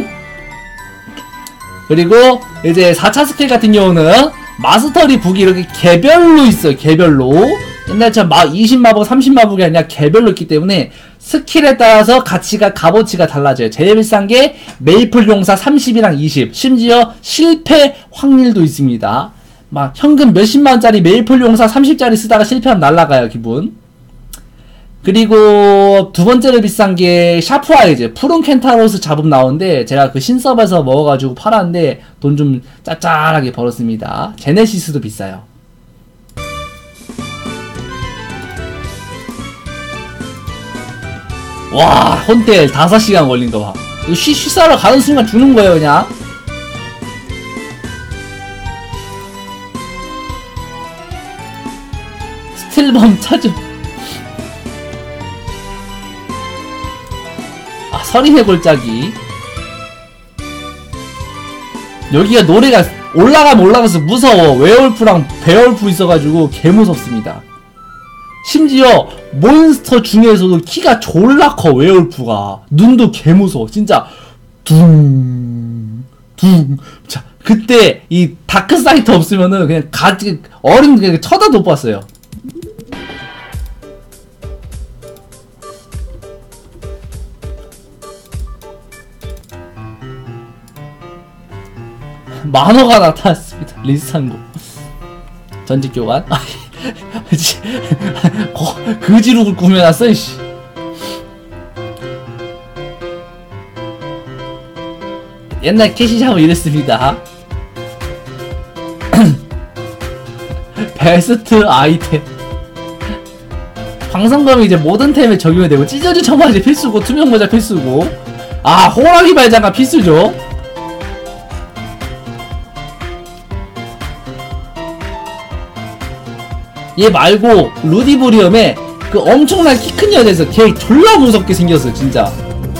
그리고 이제 사 차 스킬 같은 경우는 마스터리 북이 이렇게 개별로 있어요. 개별로. 옛날처럼 막 이십 마법 삼십 마법이 아니라 개별로 있기 때문에 스킬에 따라서 가치가 값어치가 달라져요. 제일 비싼 게 메이플 용사 삼십이랑 이십, 심지어 실패 확률도 있습니다. 막 현금 몇십만원짜리 메이플 용사 삼십짜리 쓰다가 실패하면 날라가요 기분. 그리고 두 번째로 비싼 게 샤프아이즈 푸른 켄타로스 잡음 나오는데 제가 그 신서버에서 먹어가지고 팔았는데 돈 좀 짭짤하게 벌었습니다. 제네시스도 비싸요. 와, 혼텔 다섯 시간 걸린 거 봐. 이거 쉬, 쉬싸러 가는 순간 주는 거예요, 그냥. 스틸범 찾음. 아, 서린의 골짜기. 여기가 노래가 올라가면 올라가서 무서워. 웨어울프랑 베어울프 있어가지고 개 무섭습니다. 심지어 몬스터 중에서도 키가 졸라 커. 웨어울프가 눈도 개무서워 진짜. 둥 둥. 자, 그때 이 다크사이트 없으면은 그냥 가지 어린 그냥 쳐다도 못 봤어요. 만화가 나타났습니다. 리스탄고 전직 교관. 그지룩을 꾸며놨어 이씨. 옛날 캐시샵은 이랬습니다. 베스트 아이템. 광선검이 이제 모든 템에 적용이 되고 찢어진 청바지 필수고 투명 모자 필수고. 아, 호랑이 발장갑 필수죠. 얘 말고 루디브리엄에 그 엄청난 키 큰 여자에서 걔 졸라 무섭게 생겼어 진짜.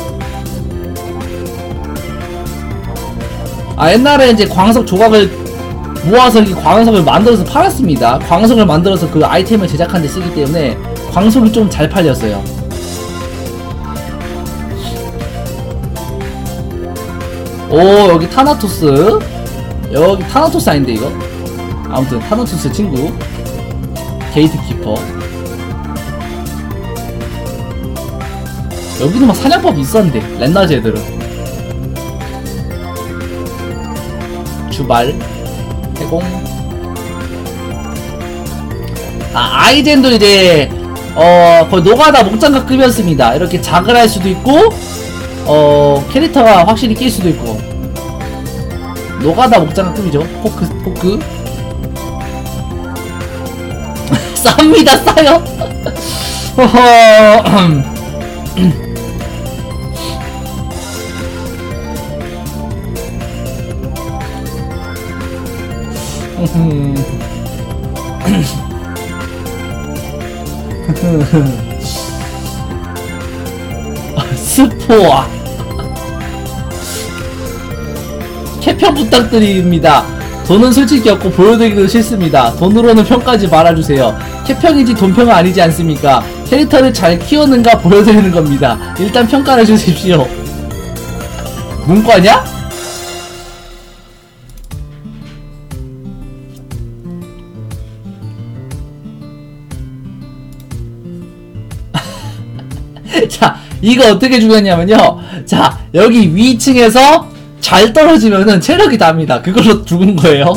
아, 옛날에 이제 광석 조각을 모아서 이 광석을 만들어서 팔았습니다. 광석을 만들어서 그 아이템을 제작한 데 쓰기 때문에 광석이 좀 잘 팔렸어요. 오, 여기 타나토스. 여기 타나토스 아닌데 이거? 아무튼 타나토스 친구 게이트키퍼. 여기는 막 사냥법이 있었는데 렌나즈 애들은. 주발 해공. 아 아이젠도 이제 어 거의 노가다 목장갑급이었습니다. 이렇게 작을 할 수도 있고 어 캐릭터가 확실히 낄 수도 있고. 노가다 목장갑급이죠. 포크 포크. 쌉니다 싸요. 허허. 스포아 캐평 부탁드립니다. 돈은 솔직히 없고 보여드리기도 싫습니다. 돈으로는 평가하지 말아주세요. 캐평이지 돈평은 아니지 않습니까? 캐릭터를 잘 키웠는가 보여드리는 겁니다. 일단 평가를 해주십시오. 문과냐? 자, 이거 어떻게 죽였냐면요. 자, 여기 위층에서 잘 떨어지면은 체력이 답니다. 그걸로 죽은 거예요.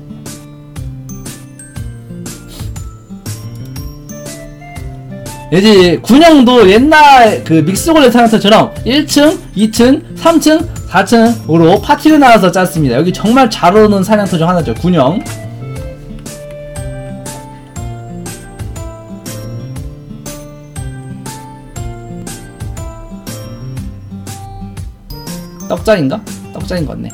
이제 군형도 옛날 그 믹스골레 사냥터처럼 일 층, 이 층, 삼 층, 사 층으로 파티를 나눠서 짰습니다. 여기 정말 잘 오는 사냥터 중 하나죠. 군형. 떡장인가? 떡장인 것 같네.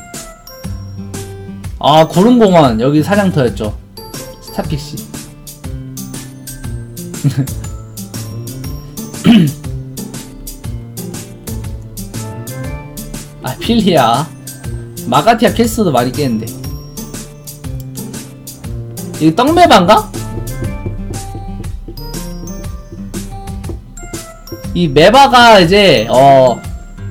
아, 구름공원 여기 사냥터였죠. 스타픽시. 아, 필리아 마가티아 캐스도 많이 깼는데. 이 떡메바인가? 이 메바가 이제 어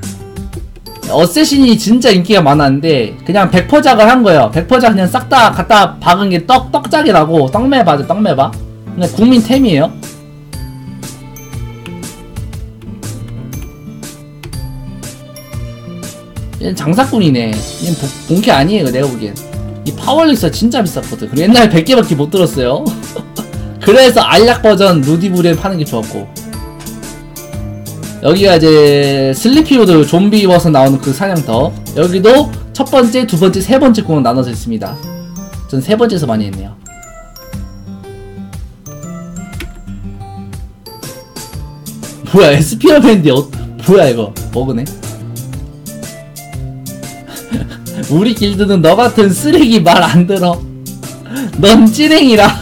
어쌔신이 진짜 인기가 많았는데 그냥 백퍼작을 한 거예요. 백퍼작 그냥 싹 다 갖다 박은 게 떡, 떡작이라고. 떡메바죠, 떡메바. 그냥 국민템이에요. 얘는 장사꾼이네. 얘는 본캐 아니에요, 내가 보기엔. 이 파월리스가 진짜 비쌌거든. 그리고 옛날에 백 개밖에 못 들었어요. 그래서 알약 버전 루디브리에 파는 게 좋았고. 여기가 이제 슬리피우드 좀비 버섯 나오는 그 사냥터. 여기도 첫 번째, 두 번째, 세 번째 구멍 나눠져 있습니다. 전 세 번째에서 많이 했네요. 뭐야, 에스피어 밴디, 어, 뭐야, 이거. 버그네. 우리 길드는 너 같은 쓰레기 말 안 들어. 넌 찌랭이라.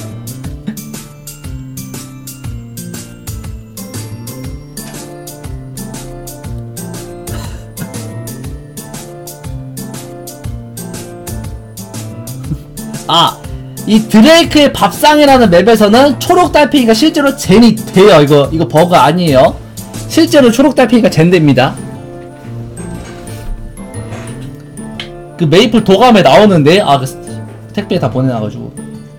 아, 이 드레이크의 밥상이라는 맵에서는 초록 달팽이가 실제로 젠이 돼요. 이거 이거 버그 아니에요. 실제로 초록 달팽이가 젠됩니다. 그 메이플 도감에 나오는데, 아, 그 택배에 다 보내놔가지고.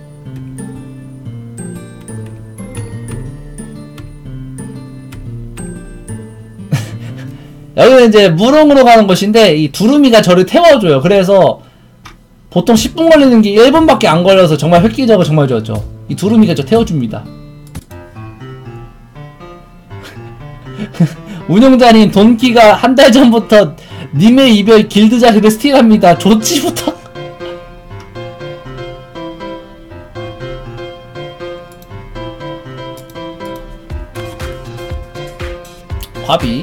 여기는 이제 무롱으로 가는 곳인데, 이 두루미가 저를 태워줘요. 그래서 보통 십 분 걸리는 게 일 분밖에 안 걸려서 정말 획기적으로 정말 좋았죠. 이 두루미가 저 태워줍니다. 운영자님, 돈키가 한 달 전부터 님의 이별 길드 자리를 스틸합니다. 좋지부터. 과비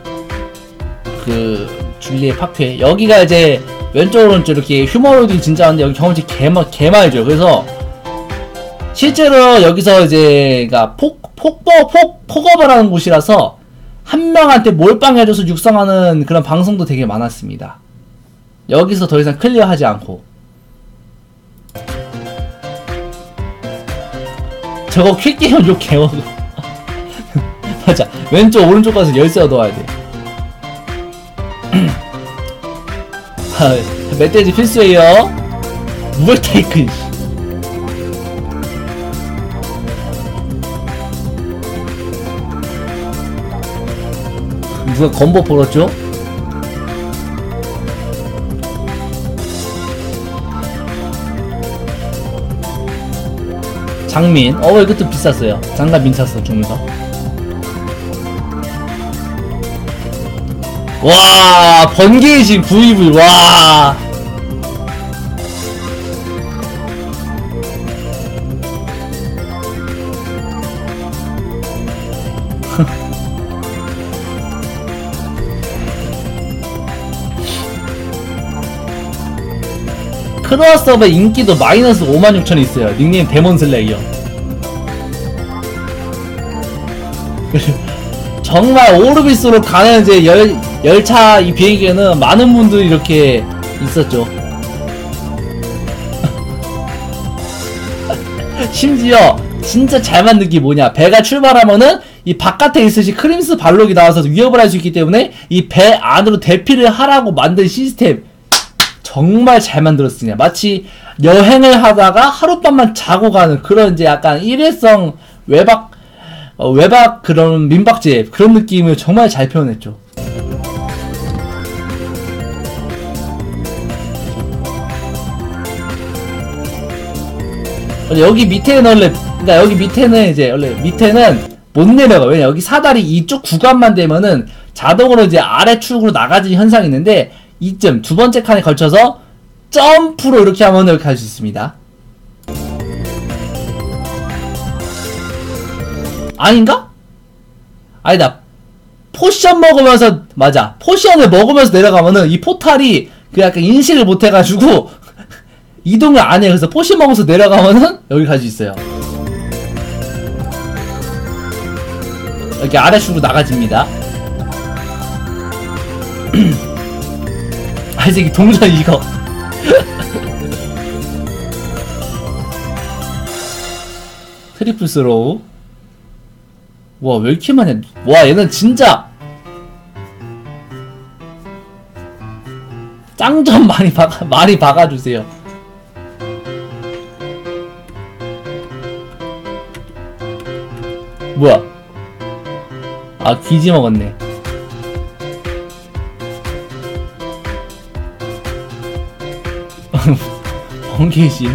그 줄리의 파페. 여기가 이제 왼쪽 오른쪽 이렇게 휴머로이드 진짜 한데 여기 경험치 개마 개말죠. 그래서 실제로 여기서 이제 그러니까 폭 폭버 폭 폭업을 곳이라서 한 명한테 몰빵해줘서 육성하는 그런 방송도 되게 많았습니다. 여기서 더 이상 클리어하지 않고. 저거 퀵게임 욕 개먹어. 맞아, 왼쪽 오른쪽 가서 열쇠 얻어와야 돼. 멧돼지 필수예요. 무얼테이크. 누가 건보 벌었죠? 장민. 어 이것도 비쌌어요. 장갑 민찼어 중에서. 와 번개의 신 브이브이. 와 크로아 서버 인기도 마이너스 오만 육천이 있어요. 닉네임 데몬슬레이어. 정말 오르비스로 가는 이제 열, 열차 이 비행기에는 많은 분들이 이렇게 있었죠. 심지어 진짜 잘 만든 게 뭐냐, 배가 출발하면은 이 바깥에 있으신 크림스 발록이 나와서 위협을 할 수 있기 때문에 이 배 안으로 대피를 하라고 만든 시스템 정말 잘 만들었으냐. 마치 여행을 하다가 하룻밤만 자고 가는 그런 이제 약간 일회성 외박 어, 외박 그런 민박집 그런 느낌을 정말 잘 표현했죠. 여기 밑에는 원래, 그러니까 여기 밑에는 이제 원래 밑에는 못 내려가. 왜냐, 여기 사다리 이쪽 구간만 되면은 자동으로 이제 아래축으로 나가지는 현상이 있는데, 이쯤 두 번째 칸에 걸쳐서 점프로 이렇게 하면 이렇게 할 수 있습니다. 아닌가? 아니다. 포션 먹으면서, 맞아. 포션을 먹으면서 내려가면은 이 포탈이 그 약간 인식을 못 해가지고 이동을 안 해요. 그래서 포션 먹으면서 내려가면은 여기 갈 수 있어요. 이렇게 아래쪽으로 나가집니다. 아, 이제 동전 이거. 트리플 스로우. 와, 왜 이렇게 많이, 와, 얘는 진짜 짱점 많이 박아, 많이 박아주세요. 뭐야? 아, 귀지 먹었네. 번개신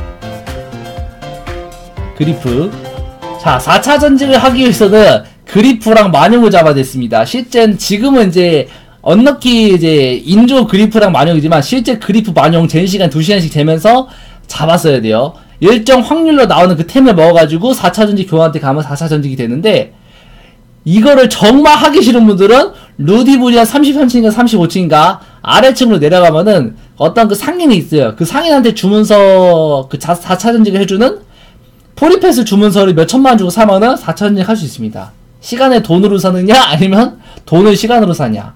그리프. 자, 사 차 전직을 하기 위해서는 그리프랑 마뇽을 잡아야 됐습니다. 실제 지금은 이제 언럭키 이제 인조 그리프랑 마뇽이지만 실제 그리프 마뇽 젠 시간 두 시간씩 재면서 잡았어야 돼요. 일정 확률로 나오는 그 템을 먹어가지고 사 차 전직 교환한테 가면 사 차 전직이 되는데, 이거를 정말 하기 싫은 분들은 루디블이 한 삼십삼 층인가 삼십오 층인가 아래층으로 내려가면은 어떤 그 상인이 있어요. 그 상인한테 주문서 그 사 차 전직을 해주는 포리패스 주문서를 몇 천만 원 주고 사면은 사 차 전직 할 수 있습니다. 시간을 돈으로 사느냐 아니면 돈을 시간으로 사냐.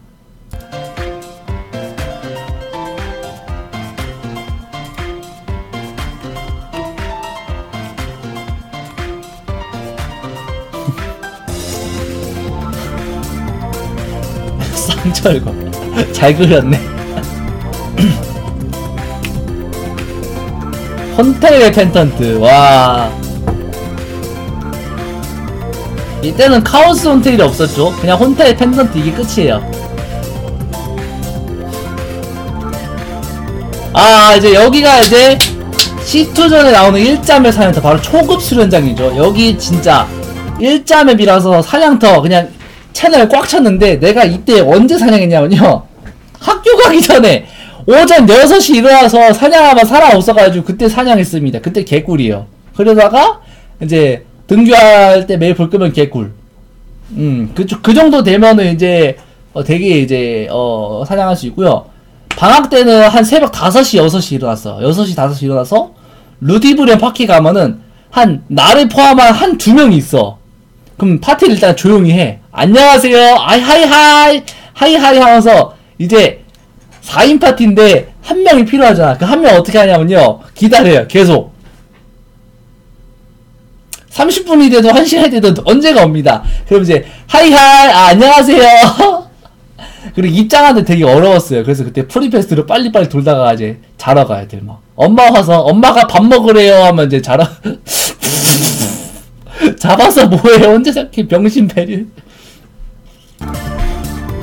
쌍철거 잘 그렸네. 혼텔의 펜턴트. 와, 이때는 카오스 혼텔이 없었죠. 그냥 혼텔의 펜턴트 이게 끝이에요. 아, 이제 여기가 이제 시투전에 나오는 일자맵 사냥터, 바로 초급 수련장이죠. 여기 진짜 일자맵이라서 사냥터 그냥 채널 꽉 찼는데, 내가 이때 언제 사냥했냐면요, 학교 가기 전에 오전 여섯 시 일어나서 사냥하면 사람 없어가지고 그때 사냥했습니다. 그때 개꿀이에요. 그러다가 이제 등교할 때 매일 볼 거면 개꿀. 음, 그, 그 정도 되면은 이제 어, 되게 이제 어, 사냥할 수 있고요. 방학 때는 한 새벽 다섯 시 여섯 시 일어났어. 여섯 시 다섯 시 일어나서 루디브리언 파티 가면은 한 나를 포함한 한 두 명이 있어. 그럼 파티를 일단 조용히 해. 안녕하세요. 아이 하이 하이 하이 하이 하면서 이제 사 인 파티인데 한 명이 필요하잖아. 그 한 명 어떻게 하냐면요, 기다려요. 계속 삼십 분이 돼도 한 시간이 돼도 언제가 옵니다. 그럼 이제 하이 하이 아, 안녕하세요. 그리고 입장하는데 되게 어려웠어요. 그래서 그때 프리패스로 빨리빨리 돌다가 이제 자러 가야 돼. 막 엄마 와서 엄마가 밥 먹으래요 하면 이제 자러 잡아서 뭐해, 혼자 이렇게 병신 배를.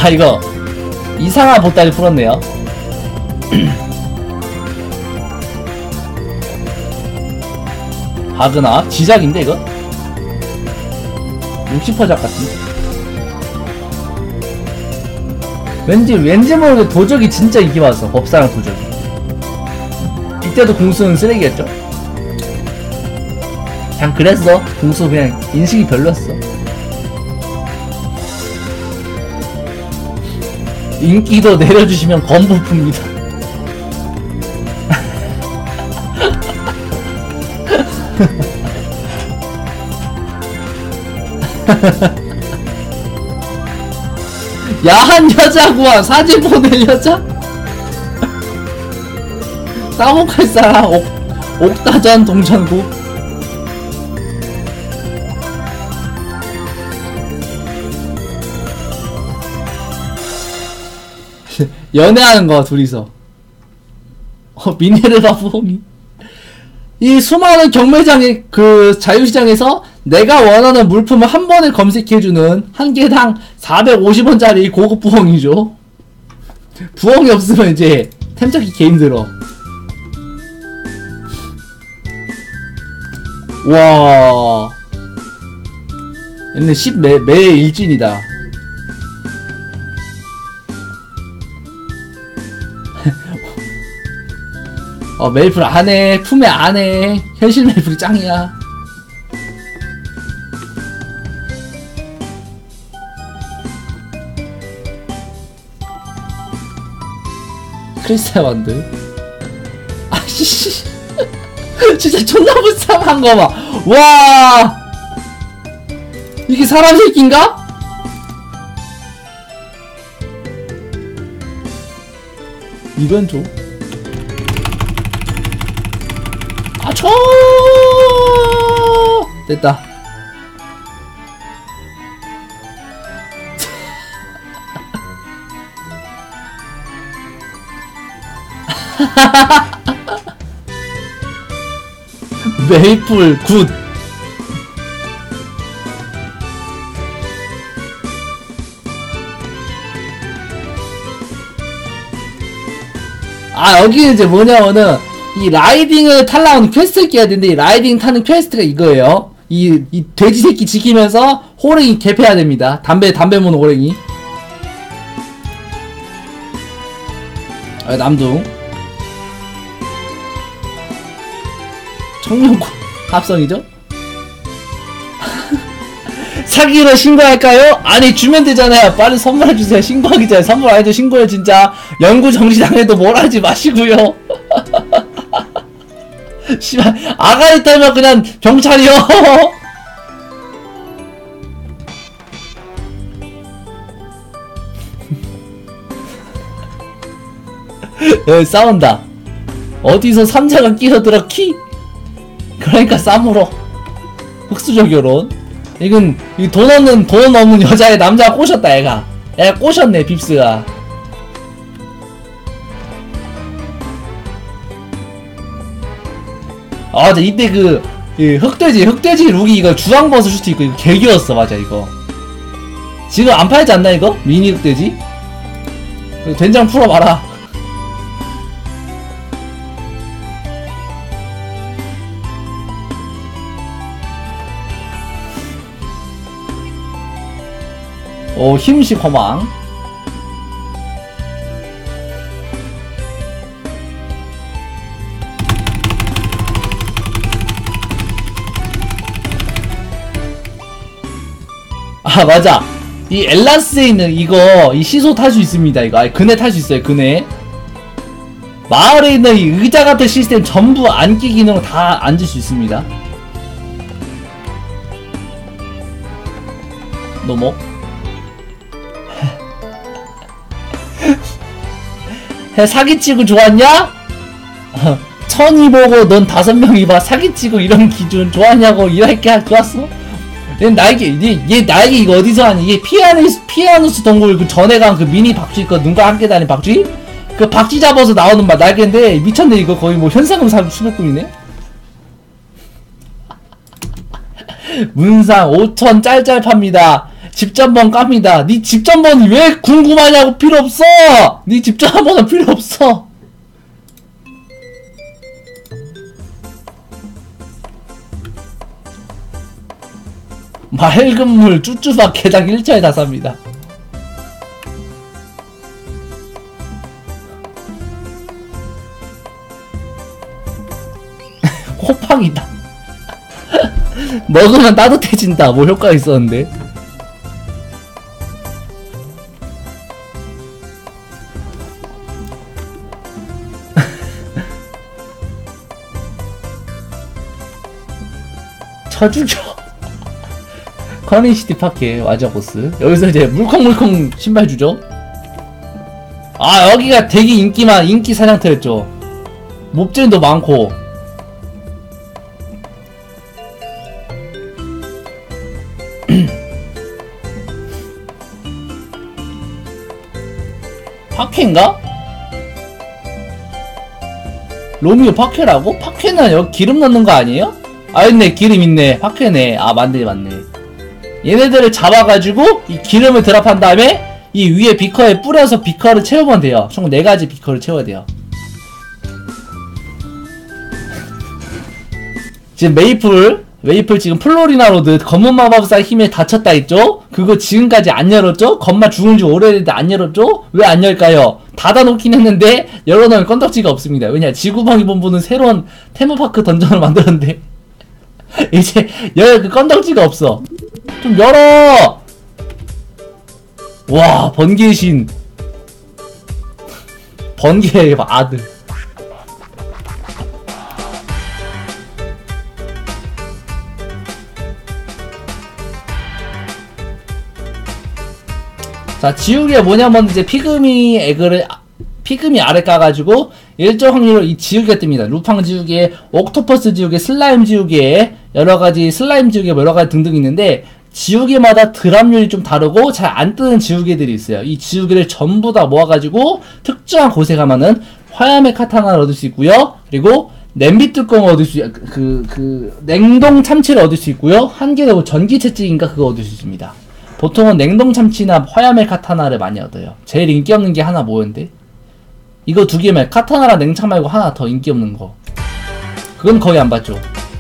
아 이거 이상한 보따리 풀었네요. 바그나 지작인데 이거? 육십 퍼센트 같은데? 왠지 왠지 모르게 도적이 진짜 인기 많았어. 법사랑 도적이. 이때도 궁수는 쓰레기였죠? 그냥 그랬어. 궁수 그냥 인식이 별로였어. 인기도 내려주시면 건부품입니다. 야한 여자 구한 사진 보낼 여자? 따목할 사람 옥, 옥다전 동전구. 연애하는 거 둘이서. 어, 미네르바 부엉이. 이 수많은 경매장의 그 자유시장에서 내가 원하는 물품을 한 번에 검색해주는 한 개당 사백오십 원짜리 고급 부엉이죠. 부엉이 없으면 이제 템 찾기 개 힘들어. 와. 얘네 십 매, 매 일진이다. 어, 메이플 안해. 품에 안해. 현실 메이플이 짱이야. 크리스탈 완드. 아씨. 진짜 존나 불쌍한 거 봐. 와. 이게 사람 새끼인가? 이건 좀. 아, 쳐! 됐다. 메이플 굿. 아, 여기는 이제 뭐냐면은 이 라이딩을 타려면 퀘스트를 깨야 되는데 이 라이딩 타는 퀘스트가 이거예요. 이, 이 돼지 새끼 지키면서 호랭이 개패야 됩니다. 담배 담배 무는 호랭이. 아, 남둥 청룡고 합성이죠? 사기로 신고할까요? 아니, 주면 되잖아요. 빨리 선물해주세요. 신고하기 전에 선물 안 해도 신고해. 진짜 연구 정지당해도 뭘 하지 마시고요. 씨발, 아가리 타면 그냥 경찰이요. 여기 싸운다. 어디서 삼자가 끼어들어 키? 그러니까 싸물어. 흑수저 결혼. 이건 돈 없는 돈 없는 여자에 남자가 꼬셨다. 애가 애가 꼬셨네. 빕스가. 아, 맞아. 이때 그, 그 흑돼지 흑돼지 룩이 이거 주황버섯 슈트 입고 이거 개귀였어. 맞아. 이거 지금 안 팔지 않나 이거? 미니 흑돼지? 된장 풀어봐라. 오, 힘식 허망. 아, 맞아. 이 엘라스에 있는 이거 이 시소 탈 수 있습니다. 이거 아니, 그네 탈 수 있어요. 그네. 마을에 있는 이 의자 같은 시스템 전부 앉기 기능 다 앉을 수 있습니다. 노모. 사기치고 좋았냐? 천이 보고 넌 다섯 명이 봐. 사기치고 이런 기준 좋았냐고. 이렇게 좋았어? 얘 날개, 얘, 얘 날개 이거 어디서 하니? 얘 피아니스, 피아누스 동굴 그 전에 간 그 미니 박쥐 있거. 눈과 함께 다닌 박쥐? 그 박쥐 잡아서 나오는 막 날개인데 미쳤네. 이거 거의 뭐 현상금 수백금이네? 문상 오천 짤짤 팝니다. 집전번 깝니다. 니 집전번이 왜 궁금하냐고. 필요 없어. 니 집전번은 필요 없어. 맑은 물 쭈쭈밥 개당 일 차에 다 삽니다. 호빵이다. 먹으면 따뜻해진다. 뭐 효과가 있었는데. 쳐주죠. 커닝시티 파크의 와저보스. 여기서 이제 물컹물컹 신발 주죠. 아, 여기가 되게 인기만 인기 사냥터였죠. 몹진도 많고. 파케인가? 로미오 파케라고? 파케는 여기 기름 넣는 거 아니에요? 아, 있네. 기름 있네. 파케네. 아, 맞네, 맞네. 얘네들을 잡아가지고 이 기름을 드랍한 다음에 이 위에 비커에 뿌려서 비커를 채우면 돼요. 총 네 가지 비커를 채워야 돼요. 지금 메이플 메이플 지금 플로리나 로드 검은 마법사의 힘에 다쳤다 했죠? 그거 지금까지 안 열었죠? 검마 죽은 지 오래됐는데 안 열었죠? 왜 안 열까요? 닫아놓긴 했는데 열어놓으면 건덕지가 없습니다. 왜냐, 지구방위 본부는 새로운 테마파크 던전을 만들었는데 이제 열 그 건덕지가 없어. 좀 열어! 와, 번개의 신. 번개의 아들. 자, 지우개 뭐냐면 이제 피그미 에그를 피그미 알을 까가지고 일정 확률로 이 지우개가 뜹니다. 루팡 지우개, 옥토퍼스 지우개, 슬라임 지우개, 여러가지 슬라임 지우개 뭐 여러가지 등등 있는데 지우개마다 드랍률이 좀 다르고 잘 안 뜨는 지우개들이 있어요. 이 지우개를 전부 다 모아가지고 특정한 곳에 가면은 화염의 카타나를 얻을 수 있고요. 그리고 냄비 뚜껑을 얻을 수, 그, 그, 냉동 참치를 얻을 수 있고요. 한 개는 뭐 전기 채찍인가 그거 얻을 수 있습니다. 보통은 냉동 참치나 화염의 카타나를 많이 얻어요. 제일 인기 없는 게 하나 뭐였는데? 이거 두 개면 카타나랑 냉창 말고 하나 더 인기 없는 거. 그건 거의 안 봤죠.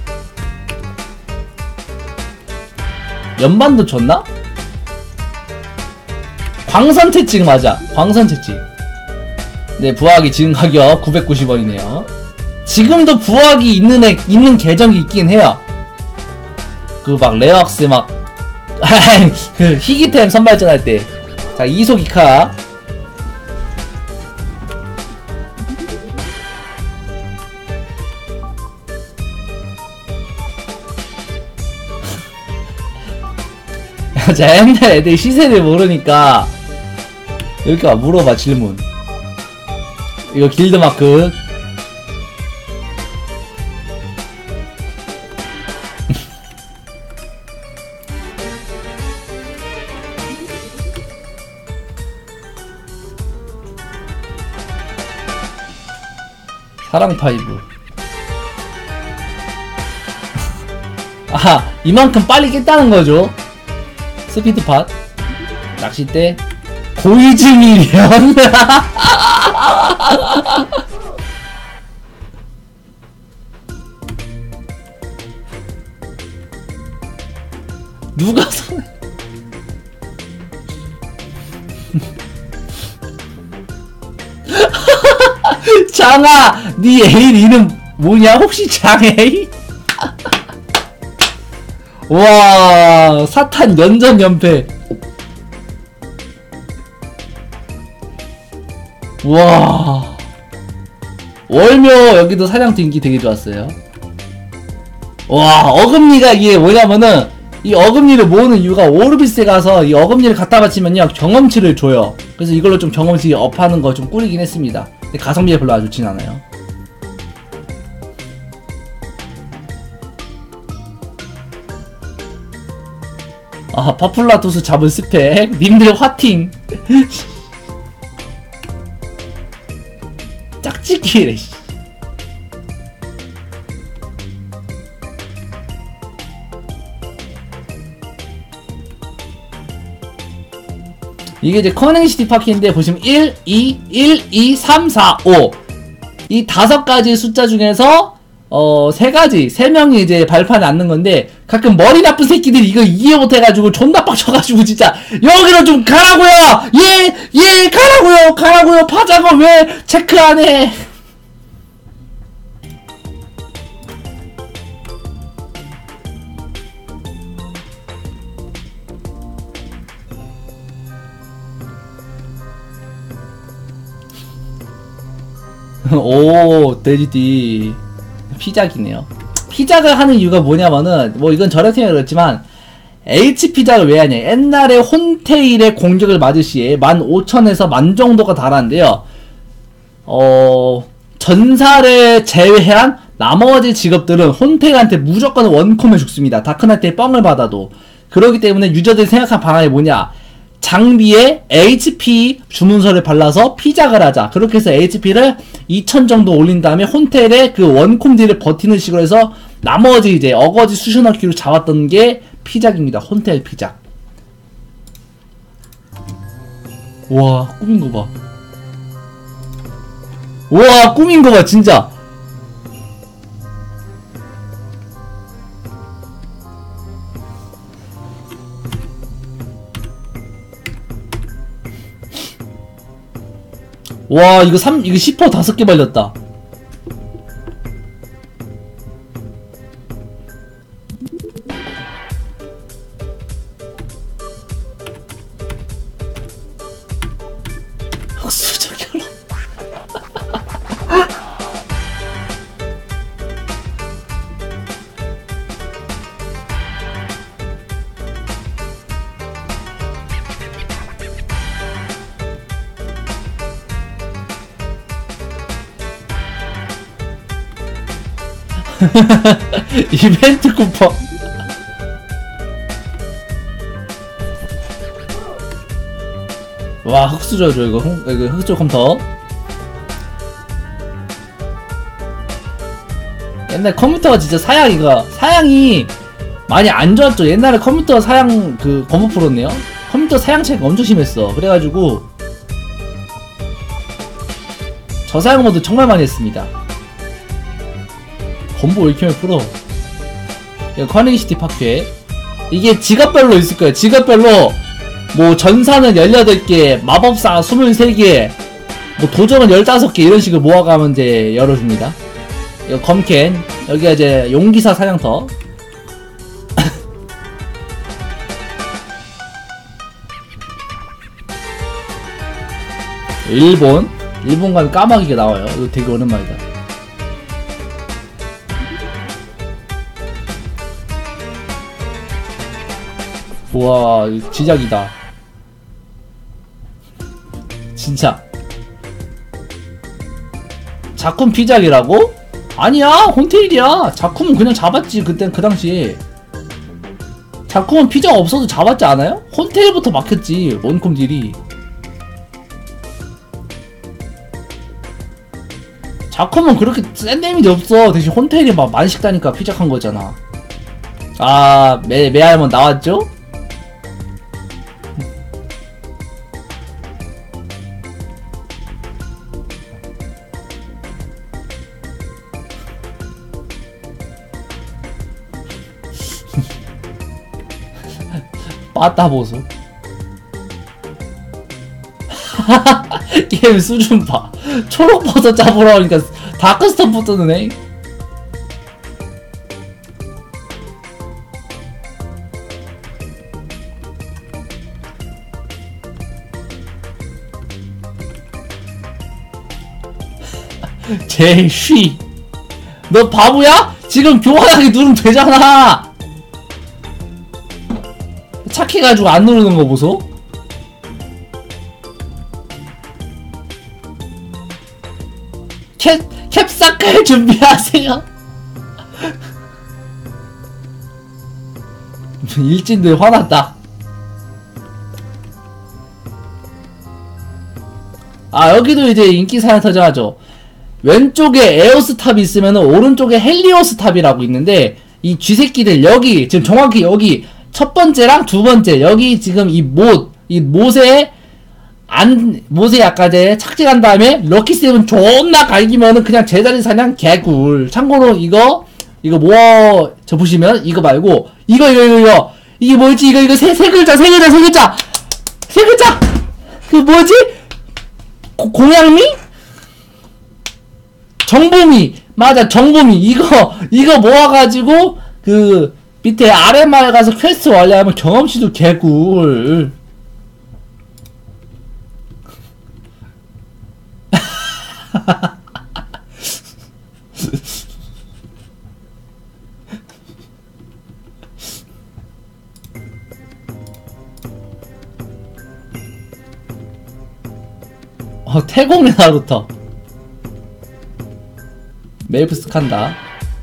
연반도 줬나? 광선 채찍 맞아. 광선 채찍. 네, 부하기 지금 가격 구백구십 원이네요. 지금도 부하기 있는 애, 있는 계정이 있긴 해요. 그 막 레어악스 막 그 희귀템 선발전 할 때. 자, 이속 이카. 자, 옛날 애들이 시세를 모르니까 이렇게 막 물어봐. 질문. 이거 길드마크. 사랑 파이브. 아하, 이만큼 빨리 깼다는 거죠. 스피드팟, 낚싯대, 고이즈미련. 누가 손 장아, 네 애인 이름 뭐냐? 혹시 장애인? 와, 사탄 연전 연패. 와, 월묘 여기도 사냥터 인기 되게 좋았어요. 와, 어금니가 이게 뭐냐면은 이 어금니를 모으는 이유가 오르비스에 가서 이 어금니를 갖다 바치면요 경험치를 줘요. 그래서 이걸로 좀 경험치 업하는 거 좀 꾸리긴 했습니다. 근데 가성비가 별로 안 좋진 않아요. 아, 파플라토스 잡은 스펙. 님들 화팅. 짝짓기래. 이게 이제 커넥시티 파키인데 보시면 일, 이, 일, 이, 삼, 사, 오 이 다섯 가지 숫자 중에서 어, 세 가지, 세 명이 이제 발판에 앉는 건데, 가끔 머리 나쁜 새끼들이 이거 이해 못해가지고 존나 빡쳐가지고 진짜, 여기로 좀 가라고요! 예! 예! 가라고요! 가라고요! 파장어 왜 체크 안 해! 오, 돼지띠. 피작이네요. 피작을 하는 이유가 뭐냐면은, 뭐 이건 저런 생각이 그렇지만, H피작을 왜 하냐. 옛날에 혼테일의 공격을 맞을 시에 만 오천에서 만 정도가 달하는데요. 어, 전사를 제외한 나머지 직업들은 혼테일한테 무조건 원콤을 죽습니다. 다크나이트의 뻥을 받아도. 그렇기 때문에 유저들이 생각한 방안이 뭐냐. 장비에 에이치피 주문서를 발라서 피작을 하자. 그렇게 해서 에이치피를 이천 정도 올린 다음에 혼텔의 그 원콤 딜을 버티는 식으로 해서 나머지 이제 어거지 수셔넣기로 잡았던 게 피작입니다. 혼텔 피작. 와, 꾸민 거 봐. 와, 꾸민 거 봐, 진짜. 와, 이거 삼, 이거 십 퍼센트 다섯 개 발렸다. 흑수저결혼. 이벤트 쿠폰. 와, 흑수저죠 이거. 흑, 이거 흑수저 컴퓨터. 옛날 컴퓨터가 진짜 사양이가 사양이 많이 안 좋았죠. 옛날에 컴퓨터 사양 그 검은 프로네요. 컴퓨터 사양 차이가 엄청 심했어. 그래가지고 저사양 모드 정말 많이 했습니다. 건보 일 킬을 풀어. 이거 커넥시티 파괴. 이게 직업별로 있을 거예요. 직업별로 뭐 전사는 열여덟 개, 마법사 스물세 개, 뭐 도적은 열다섯 개 이런 식으로 모아가면 이제 열어줍니다. 이거 검캔. 여기가 이제 용기사 사냥터. 일본. 일본 가면 까마귀가 나와요. 이거 되게 오랜만이다. 우와, 지작이다. 진짜. 작품 피작이라고? 아니야, 혼테일이야. 작품은 그냥 잡았지. 그땐 그 당시에. 작품은 피작 없어도 잡았지 않아요? 혼테일부터 막혔지. 원콤 딜이. 작품은 그렇게 센 데미지 없어. 대신 혼테일이 막 만씩 다니까 피작한 거잖아. 아, 매, 매알몬 나왔죠? 빠따 보소. 게임 수준 봐. 초록버섯 잡으러 오니까 다크스톱 뜨네. 제쉬. 너 바보야? 지금 교환하기 누르면 되잖아. 착해가지고 안 누르는 거 보소. 캡, 캡사클 준비하세요. 일진들 화났다. 아, 여기도 이제 인기 사연 터져가죠. 왼쪽에 에오스탑이 있으면 오른쪽에 헬리오스탑이라고 있는데, 이 쥐새끼들 여기 지금 정확히 여기 첫 번째랑 두 번째 여기 지금 이 못, 이 못에 안 못에 약까지 착지한 다음에 럭키 세븐 존나 갈기면은 그냥 제자리 사냥 개꿀. 참고로 이거 이거 뭐 저 보시면 이거 말고 이거 이거 이거 이거 이게 뭐지? 이거 이거 세 세 글자 세 글자 세 글자 세 글자 그 뭐지? 고, 공양미? 정보미. 맞아, 정보미. 이거 이거 모아가지고 그 밑에 아랫마을 가서 퀘스트 완료하면 경험치도 개꿀. 어, 태공의 나루터. 메이플스 칸다.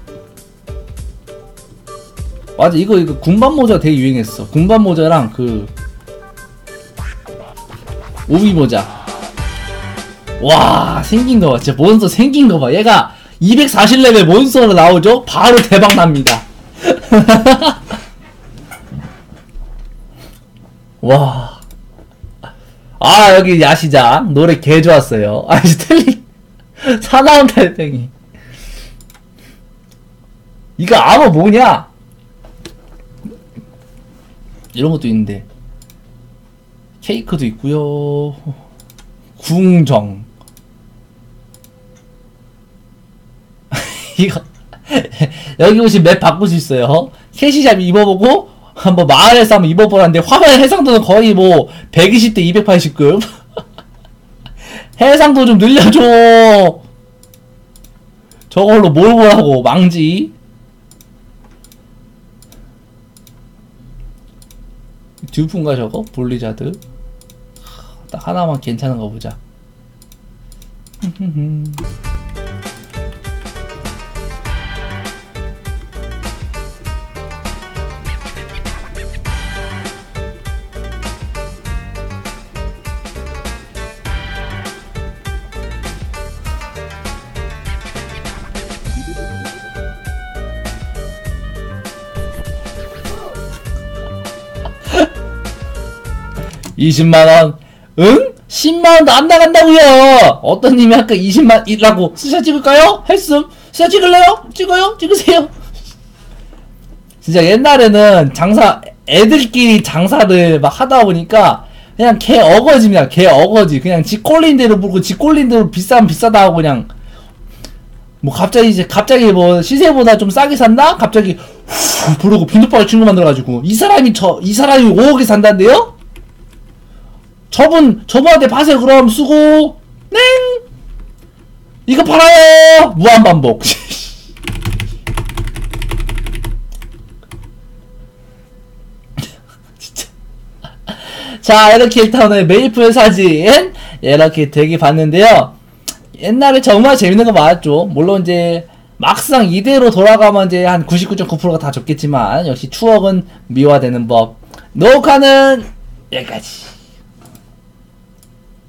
맞아, 이거 이거 군밤 모자 되게 유행했어. 군밤 모자랑 그 오비 모자. 와, 생긴 거 봐. 진짜 몬스터 생긴 거 봐. 얘가 이백사십 레벨 몬스터로 나오죠? 바로 대박 납니다. 와. 아, 여기 야시장. 노래 개 좋았어요. 아, 스텔리. 사나운 달팽이. 이거 암호 뭐냐? 이런 것도 있는데. 케이크도 있고요. 궁정. 이거 여기 오시면 맵 바꿀 수 있어요. 캐시샵 입어보고 한번 마을에서 한번 입어보라는데 화면 해상도는 거의 뭐 백이십 대 이백팔십 급. 해상도 좀 늘려줘. 저걸로 뭘 보라고. 망지. 듀프인가 저거? 볼리자드. 딱 하나만 괜찮은 거 보자. 이십만 원. 응? 십만 원도 안 나간다고요. 어떤 님이 아까 이십만 이라고 스샷 찍을까요? 했음. 스샷 찍을래요? 찍어요? 찍으세요. 진짜 옛날에는 장사 애들끼리 장사를 막 하다 보니까 그냥 개 어거지입니다. 개 어거지. 그냥 지 꼴린 대로 부르고 지 꼴린 대로 비싸면 비싸다 하고 그냥 뭐 갑자기 이제 갑자기 뭐 시세보다 좀 싸게 산다? 갑자기 후 부르고 빈도박을 친구 만들어가지고 이 사람이 저 이 사람이 오억에 산다는데요? 저분, 저분한테 파세요, 그럼, 수고, 넹! 이거 팔아요! 무한반복. 진짜. 자, 이렇게 일단 오늘 메이플 사진, 이렇게 되게 봤는데요. 옛날에 정말 재밌는 거 많았죠. 물론 이제, 막상 이대로 돌아가면 이제 한 구십구 점 구 퍼센트가 다 적겠지만, 역시 추억은 미화되는 법. 녹화는 여기까지.